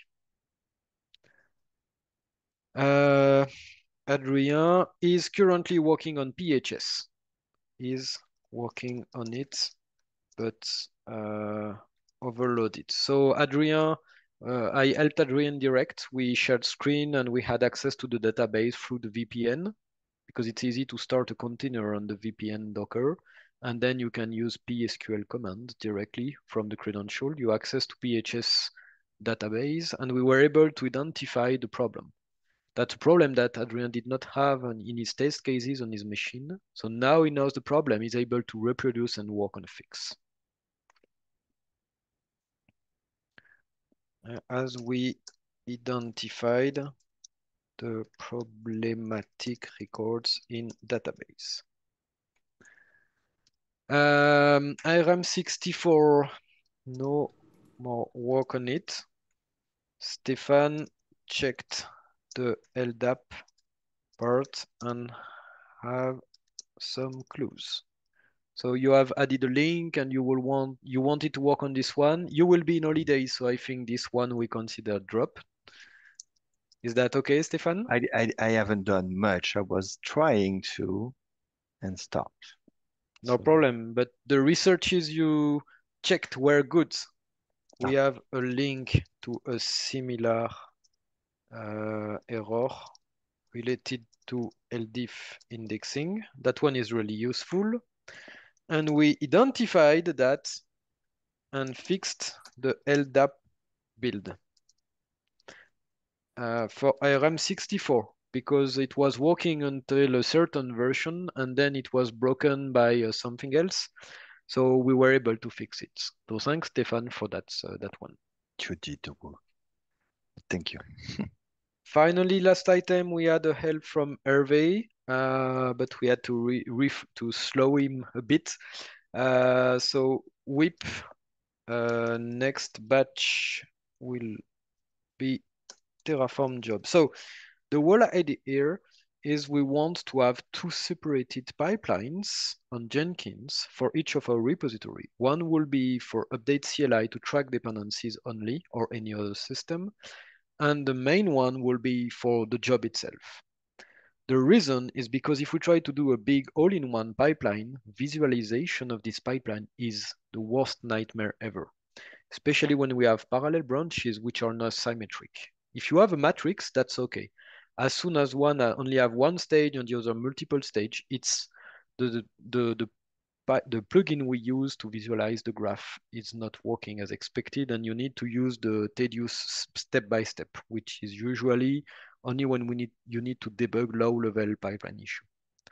Adrien is currently working on PHS. is working on it, but overloaded. So Adrien, I helped Adrien direct. We shared screen and we had access to the database through the VPN because it's easy to start a container on the VPN Docker. And then you can use PSQL command directly from the credential. You access to PHS database, and we were able to identify the problem. That's a problem that Adrien did not have in his test cases on his machine. So now he knows the problem. He's able to reproduce and work on a fix. As we identified the problematic records in database. IRM64, no more work on it. Stefan checked the LDAP part and have some clues. So you have added a link and you wanted to work on this one. You will be in holidays, so I think this one we consider drop. Is that okay, Stefan? I haven't done much. I was trying to and stopped. No So problem, but the researches you checked were good. We have a link to a similar error related to LDIF indexing. That one is really useful. And we identified that and fixed the LDAP build for IRM64 because it was working until a certain version and then it was broken by something else. So we were able to fix it. So thanks, Stefan, for that one. you did the work. Thank you. Finally, last item, we had a help from Hervé, but we had to slow him a bit. So whip next batch will be Terraform job. So the whole idea here is we want to have two separated pipelines on Jenkins for each of our repository. One will be for update CLI to track dependencies only or any other system. And the main one will be for the job itself. The reason is because if we try to do a big all-in-one pipeline, visualization of this pipeline is the worst nightmare ever, especially when we have parallel branches which are not symmetric. If you have a matrix, that's okay. As soon as one only have one stage and the other multiple stage, it's the plugin we use to visualize the graph is not working as expected, and you need to use the tedious step-by-step, which is usually only when you need to debug low-level pipeline issue.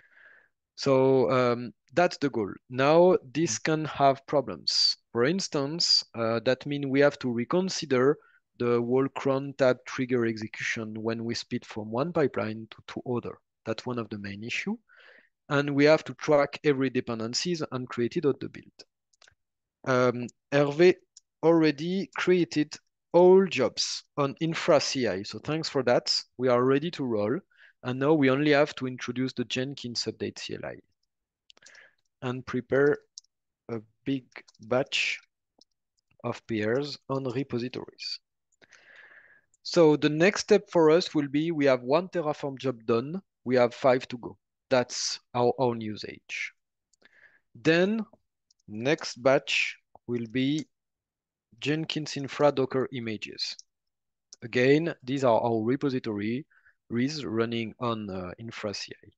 So that's the goal. Now, this can have problems. For instance, that means we have to reconsider the whole cron tab trigger execution when we split from one pipeline to other. That's one of the main issues. And we have to track every dependencies and create it on the build. Hervé already created all jobs on Infra CI. So thanks for that. We are ready to roll. And now we only have to introduce the Jenkins update CLI and prepare a big batch of pairs on repositories. So the next step for us will be we have one Terraform job done. We have 5 to go. That's our own usage. Then next batch will be Jenkins Infra Docker images. Again, these are our repositories running on Infra CI.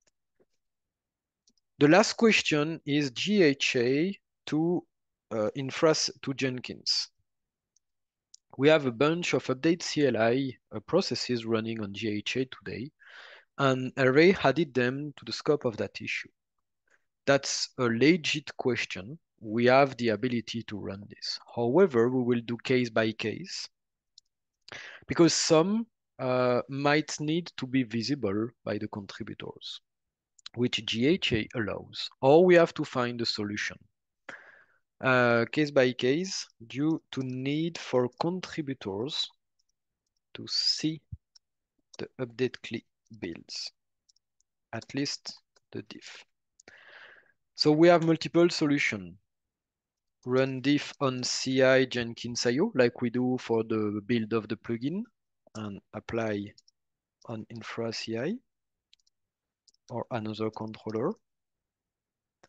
The last question is GHA to Jenkins. We have a bunch of update CLI processes running on GHA today, and Hervé added them to the scope of that issue. That's a legit question. We have the ability to run this. However, we will do case by case because some might need to be visible by the contributors, which GHA allows, or we have to find a solution. Case by case, due to need for contributors to see the update CLI builds, at least the diff. So we have multiple solutions. Run diff on CI Jenkins.io, like we do for the build of the plugin, and apply on Infra CI or another controller.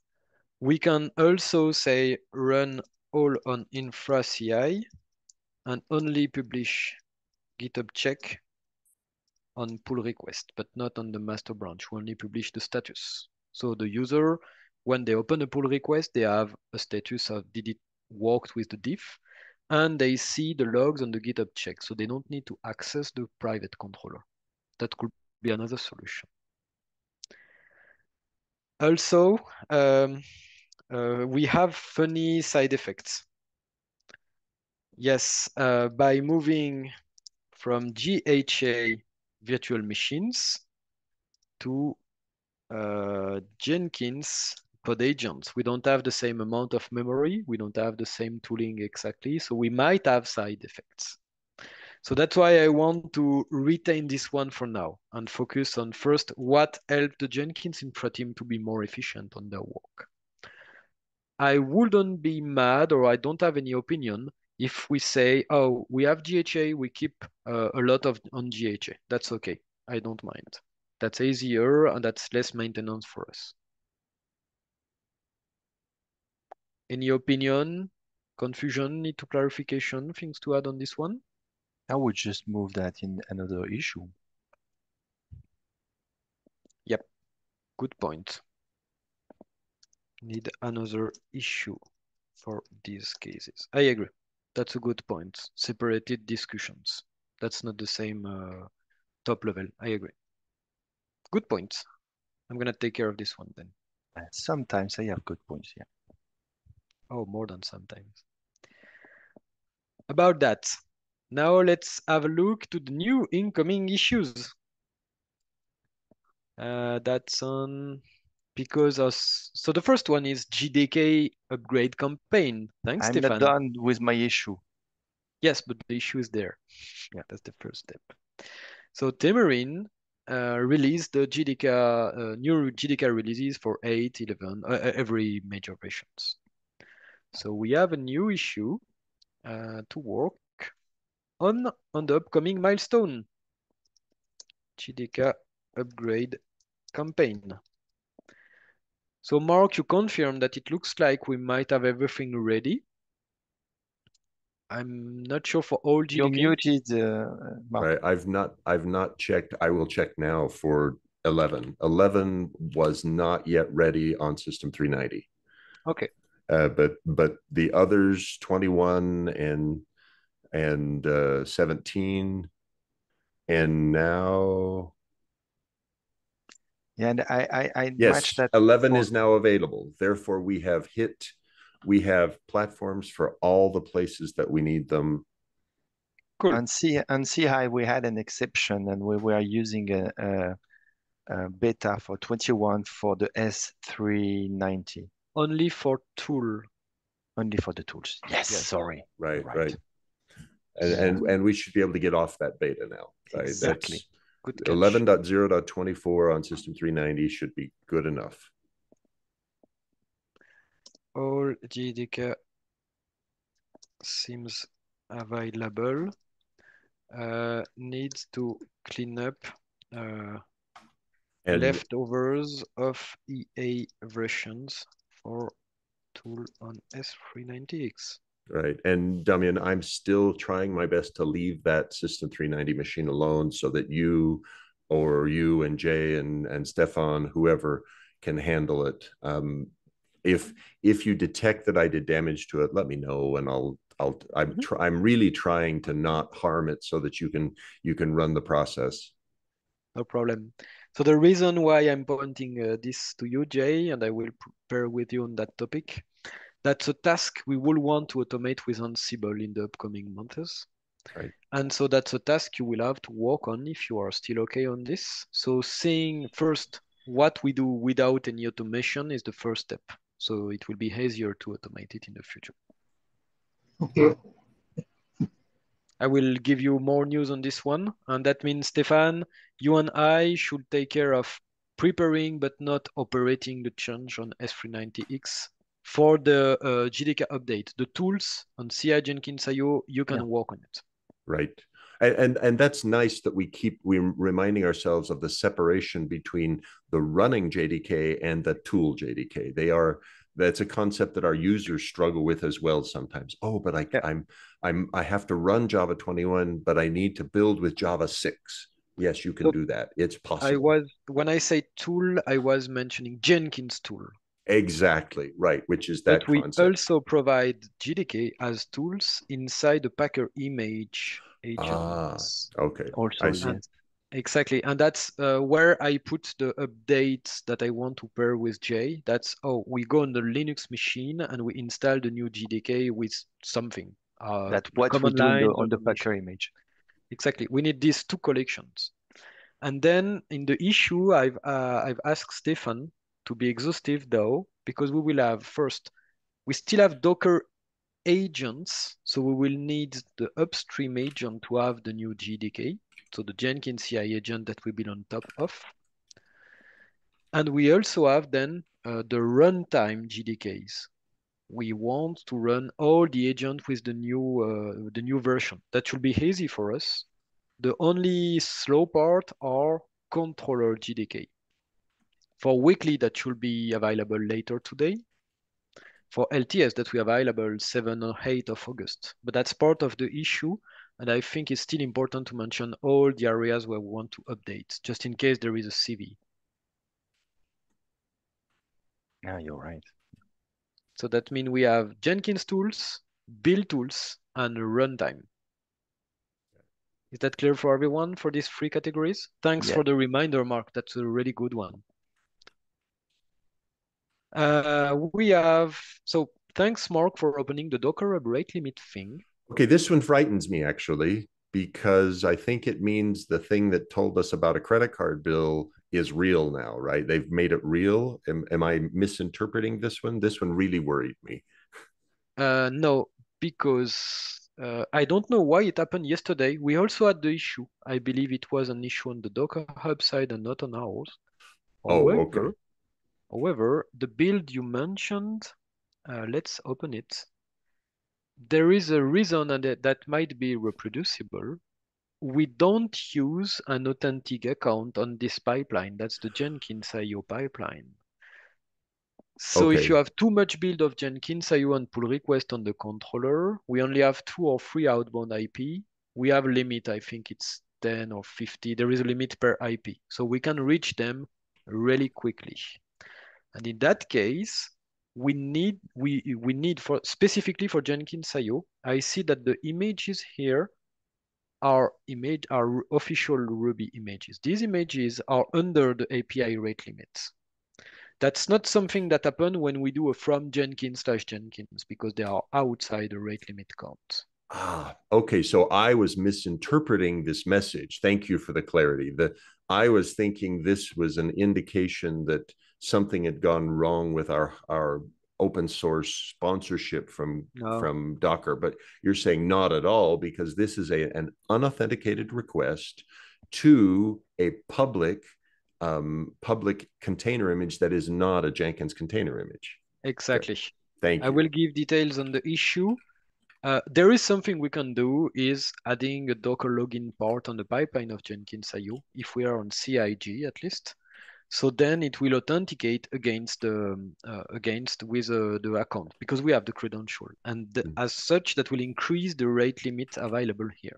We can also say run all on Infra CI and only publish GitHub check on pull request, but not on the master branch. We only publish the status. So the user, when they open a pull request, they have a status of did it worked with the diff, and they see the logs on the GitHub check. So they don't need to access the private controller. That could be another solution. Also, we have funny side effects. Yes, by moving from GHA virtual machines to Jenkins pod agents, we don't have the same amount of memory, we don't have the same tooling exactly, so we might have side effects. So that's why I want to retain this one for now and focus on first what helped the Jenkins Infra team to be more efficient on their work. I wouldn't be mad, or I don't have any opinion if we say, oh, we have GHA, we keep a lot of on GHA. That's okay. I don't mind. That's easier and that's less maintenance for us. Any opinion, confusion, need to clarification, things to add on this one? I would just move that in another issue. Yep, good point. Need another issue for these cases. I agree. That's a good point. Separated discussions. That's not the same top level. I agree. Good point. I'm gonna take care of this one then. Sometimes I have good points, yeah. Oh, more than sometimes. About that, now let's have a look to the new incoming issues. That's on because of so the first one is GDK upgrade campaign. Thanks, I'm Stefan. not done with my issue. Yes, but the issue is there. Yeah, that's the first step. So Temerin released the GDK new GDK releases for 8, 11, every major versions. So we have a new issue to work on the upcoming milestone, GDK upgrade campaign. So Mark, you confirm that it looks like we might have everything ready. I'm not sure for all GDK. You're muted, Mark. Right. I've not checked. I will check now for 11. 11 was not yet ready on system 390. Okay. But the others, 21 and 17, and now Yeah, and I yes, matched that. 11 is now available. Therefore, we have platforms for all the places that we need them. Cool. On CI, we had an exception, and we were using a beta for 21 for the S390. Only for tool. Only for the tools. Yes, sorry. Right. And we should be able to get off that beta now. Right? Exactly. Good catch. 11.0.24 on system 390 should be good enough. All GDK seems available. Needs to clean up leftovers of EA versions for tool on S390X. Right. And Damien, I'm still trying my best to leave that system 390 machine alone so that you and Jay and Stefan, whoever, can handle it. If you detect that I did damage to it, let me know, and I'm really trying to not harm it so that you can run the process. No problem. So the reason why I'm pointing this to you, Jay, and I will prepare with you on that topic, that's a task we will want to automate with Ansible in the upcoming months. Right. And so that's a task you will have to work on if you are still okay on this. So seeing first what we do without any automation is the first step. So it will be easier to automate it in the future. Okay. I will give you more news on this one. And that means, Stefan, you and I should take care of preparing but not operating the change on S390X. For the GDK update, the tools on CI Jenkins IO, you can work on it. Right. And that's nice that we're reminding ourselves of the separation between the running JDK and the tool JDK. That's a concept that our users struggle with as well sometimes. Oh, but I have to run Java 21, but I need to build with Java 6. Yes, you can do that. It's possible. When I say tool, I was mentioning Jenkins tool. Exactly, right, which is that But we concept. also provide JDK as tools inside the Packer image agents. Okay. Also, yes. Exactly. And that's where I put the updates that I want to pair with J. That's, we go on the Linux machine and we install the new JDK with something. That's what we do on the Packer image. Exactly. We need these two collections. And then in the issue, I've asked Stefan to be exhaustive though, because we will have first, we still have Docker agents, so we will need the upstream agent to have the new JDK, so the Jenkins CI agent that we build on top of. And we also have then the runtime JDKs. We want to run all the agents with the new version. That should be easy for us. The only slow part are controller JDK. For weekly, that should be available later today. For LTS, that we have available 7 or 8 of August. But that's part of the issue. And I think it's still important to mention all the areas where we want to update, just in case there is a CV. Yeah, you're right. So that means we have Jenkins tools, build tools, and runtime. Is that clear for everyone for these 3 categories? Thanks for the reminder, Mark. That's a really good one. So thanks, Mark, for opening the Docker rate limit thing. Okay, this one frightens me actually, because I think it means the thing that told us about a credit card bill is real now, right? They've made it real. Am I misinterpreting this one? This one really worried me. No, because I don't know why it happened yesterday. We also had the issue. I believe it was an issue on the Docker Hub side and not on ours. However, the build you mentioned, let's open it. There is a reason, and that might be reproducible. We don't use an authentic account on this pipeline. That's the Jenkins IO pipeline. So if you have too much build of Jenkins IO and pull request on the controller, we only have 2 or 3 outbound IP. We have a limit, I think it's 10 or 50. There is a limit per IP. So we can reach them really quickly. And in that case, we need for specifically for Jenkins IO, I see that the images here are official Ruby images. These images are under the API rate limits. That's not something that happens when we do a from Jenkins/Jenkins because they are outside the rate limit count. Okay. So I was misinterpreting this message. Thank you for the clarity. I was thinking this was an indication that something had gone wrong with our open source sponsorship from Docker, but you're saying not at all, because this is an unauthenticated request to a public container image that is not a Jenkins container image. Exactly. Okay. Thank you. I will give details on the issue. There is something we can do is adding a Docker login part on the pipeline of Jenkins IO, if we are on CIG at least. So then it will authenticate against the account because we have the credential, and as such that will increase the rate limit available here.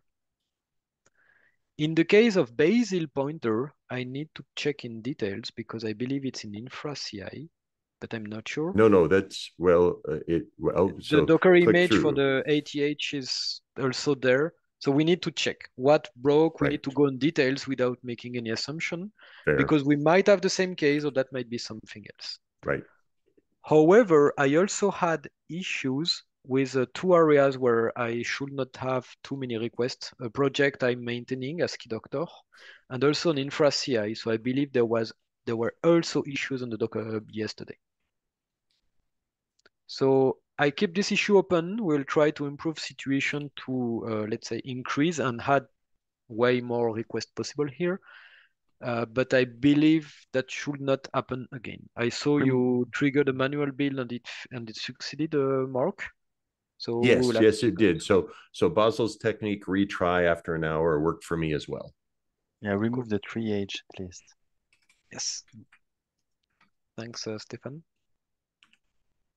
In the case of Basil pointer, I need to check in details because I believe it's in Infra CI, but I'm not sure. No, that's so the Docker image for the ATH is also there. So we need to check what broke. We need to go in details without making any assumption because we might have the same case or that might be something else. Right. However, I also had issues with 2 areas where I should not have too many requests. A project I'm maintaining as Key Doctor and also an Infra CI. So I believe there were also issues on the Docker Hub yesterday. So I keep this issue open. We'll try to improve situation to, let's say, increase and add way more requests possible here. But I believe that should not happen again. I saw you triggered a manual build and it succeeded, Mark. So yes, it did. So Basil's technique retry after an hour worked for me as well. Yeah, remove the triage at least. Yes. Thanks, Stefan.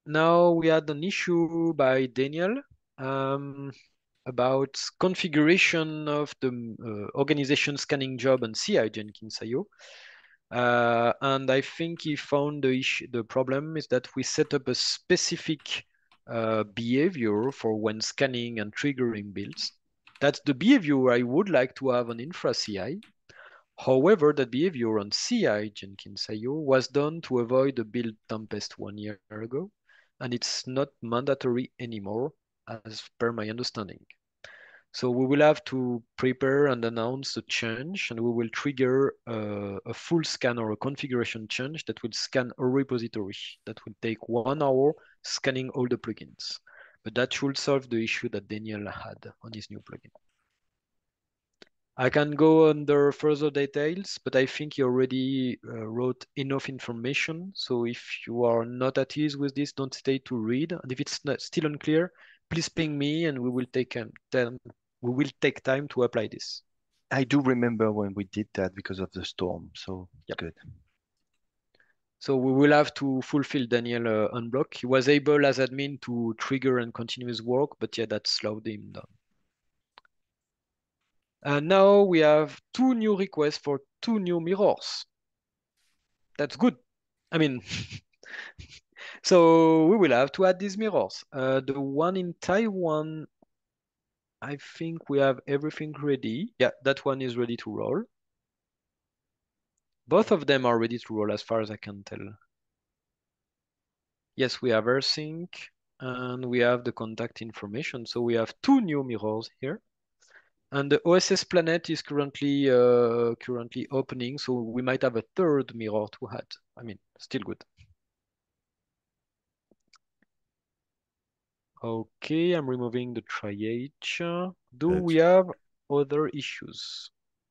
Now we had an issue by Daniel about configuration of the organization scanning job on CI Jenkins IO. And I think he found the problem is that we set up a specific behavior for when scanning and triggering builds. That's the behavior I would like to have on Infra CI. However, that behavior on CI Jenkins IO was done to avoid a build tempest 1 year ago, and it's not mandatory anymore, as per my understanding. So we will have to prepare and announce the change, and we will trigger a full scan or a configuration change that will scan a repository. That will take 1 hour scanning all the plugins. But that should solve the issue that Daniel had on his new plugin. I can go under further details, but I think you already wrote enough information. So if you are not at ease with this, don't hesitate to read. And if it's not, still unclear, please ping me and we will take time to apply this. I do remember when we did that because of the storm. So Yep. Good. So we will have to fulfill Daniel unblock. He was able as admin to trigger and continue his work, but yeah, that slowed him down. And now we have 2 new requests for 2 new mirrors. That's good. I mean, so we will have to add these mirrors. The one in Taiwan, I think we have everything ready. Yeah, that one is ready to roll. Both of them are ready to roll as far as I can tell. Yes, we have rsync and we have the contact information. So we have 2 new mirrors here. And the OSS planet is currently opening, so we might have a 3rd mirror to add. I mean, still good. Okay, I'm removing the triage. Do we have other issues?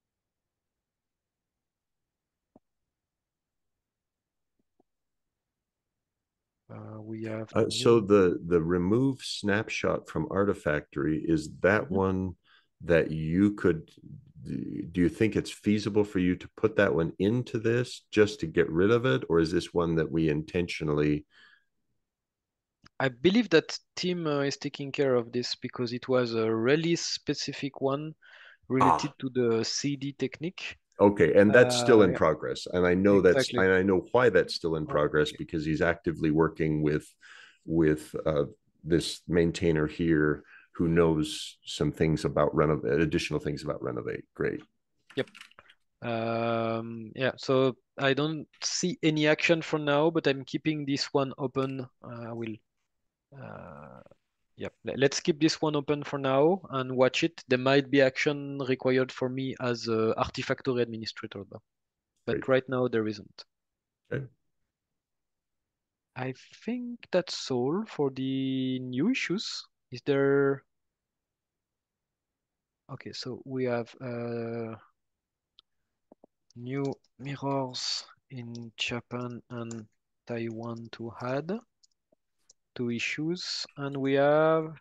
We have so the remove snapshot from Artifactory, is that one that you could, do you think it's feasible for you to put that one into this just to get rid of it, or is this one that we intentionally? I believe that Tim is taking care of this because it was a release specific one related to the CD technique. Okay, and that's still in yeah. progress, and I know Exactly. and I know why that's still in progress, Okay. because he's actively working with this maintainer here who knows some things about additional things about Renovate. Great. Yep. Yeah, so I don't see any action for now, but I'm keeping this one open. I will yep, let's keep this one open for now and watch it. There might be action required for me as a Artifactory administrator though. But Great. right now there isn't. Okay. I think that's all for the new issues. Is there... Okay, so we have new mirrors in Japan and Taiwan to add. 2 issues, and we have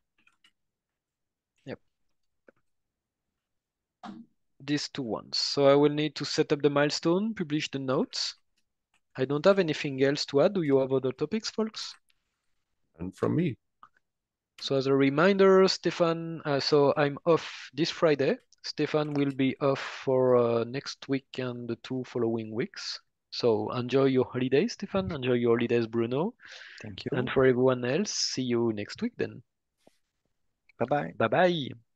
these 2 ones. So I will need to set up the milestone, publish the notes. I don't have anything else to add. Do you have other topics, folks? And from me. So as a reminder, Stefan, so I'm off this Friday. Stefan will be off for next week and the 2 following weeks. So enjoy your holidays, Stefan. Enjoy your holidays, Bruno. Thank you. And for everyone else, see you next week then. Bye-bye. Bye-bye.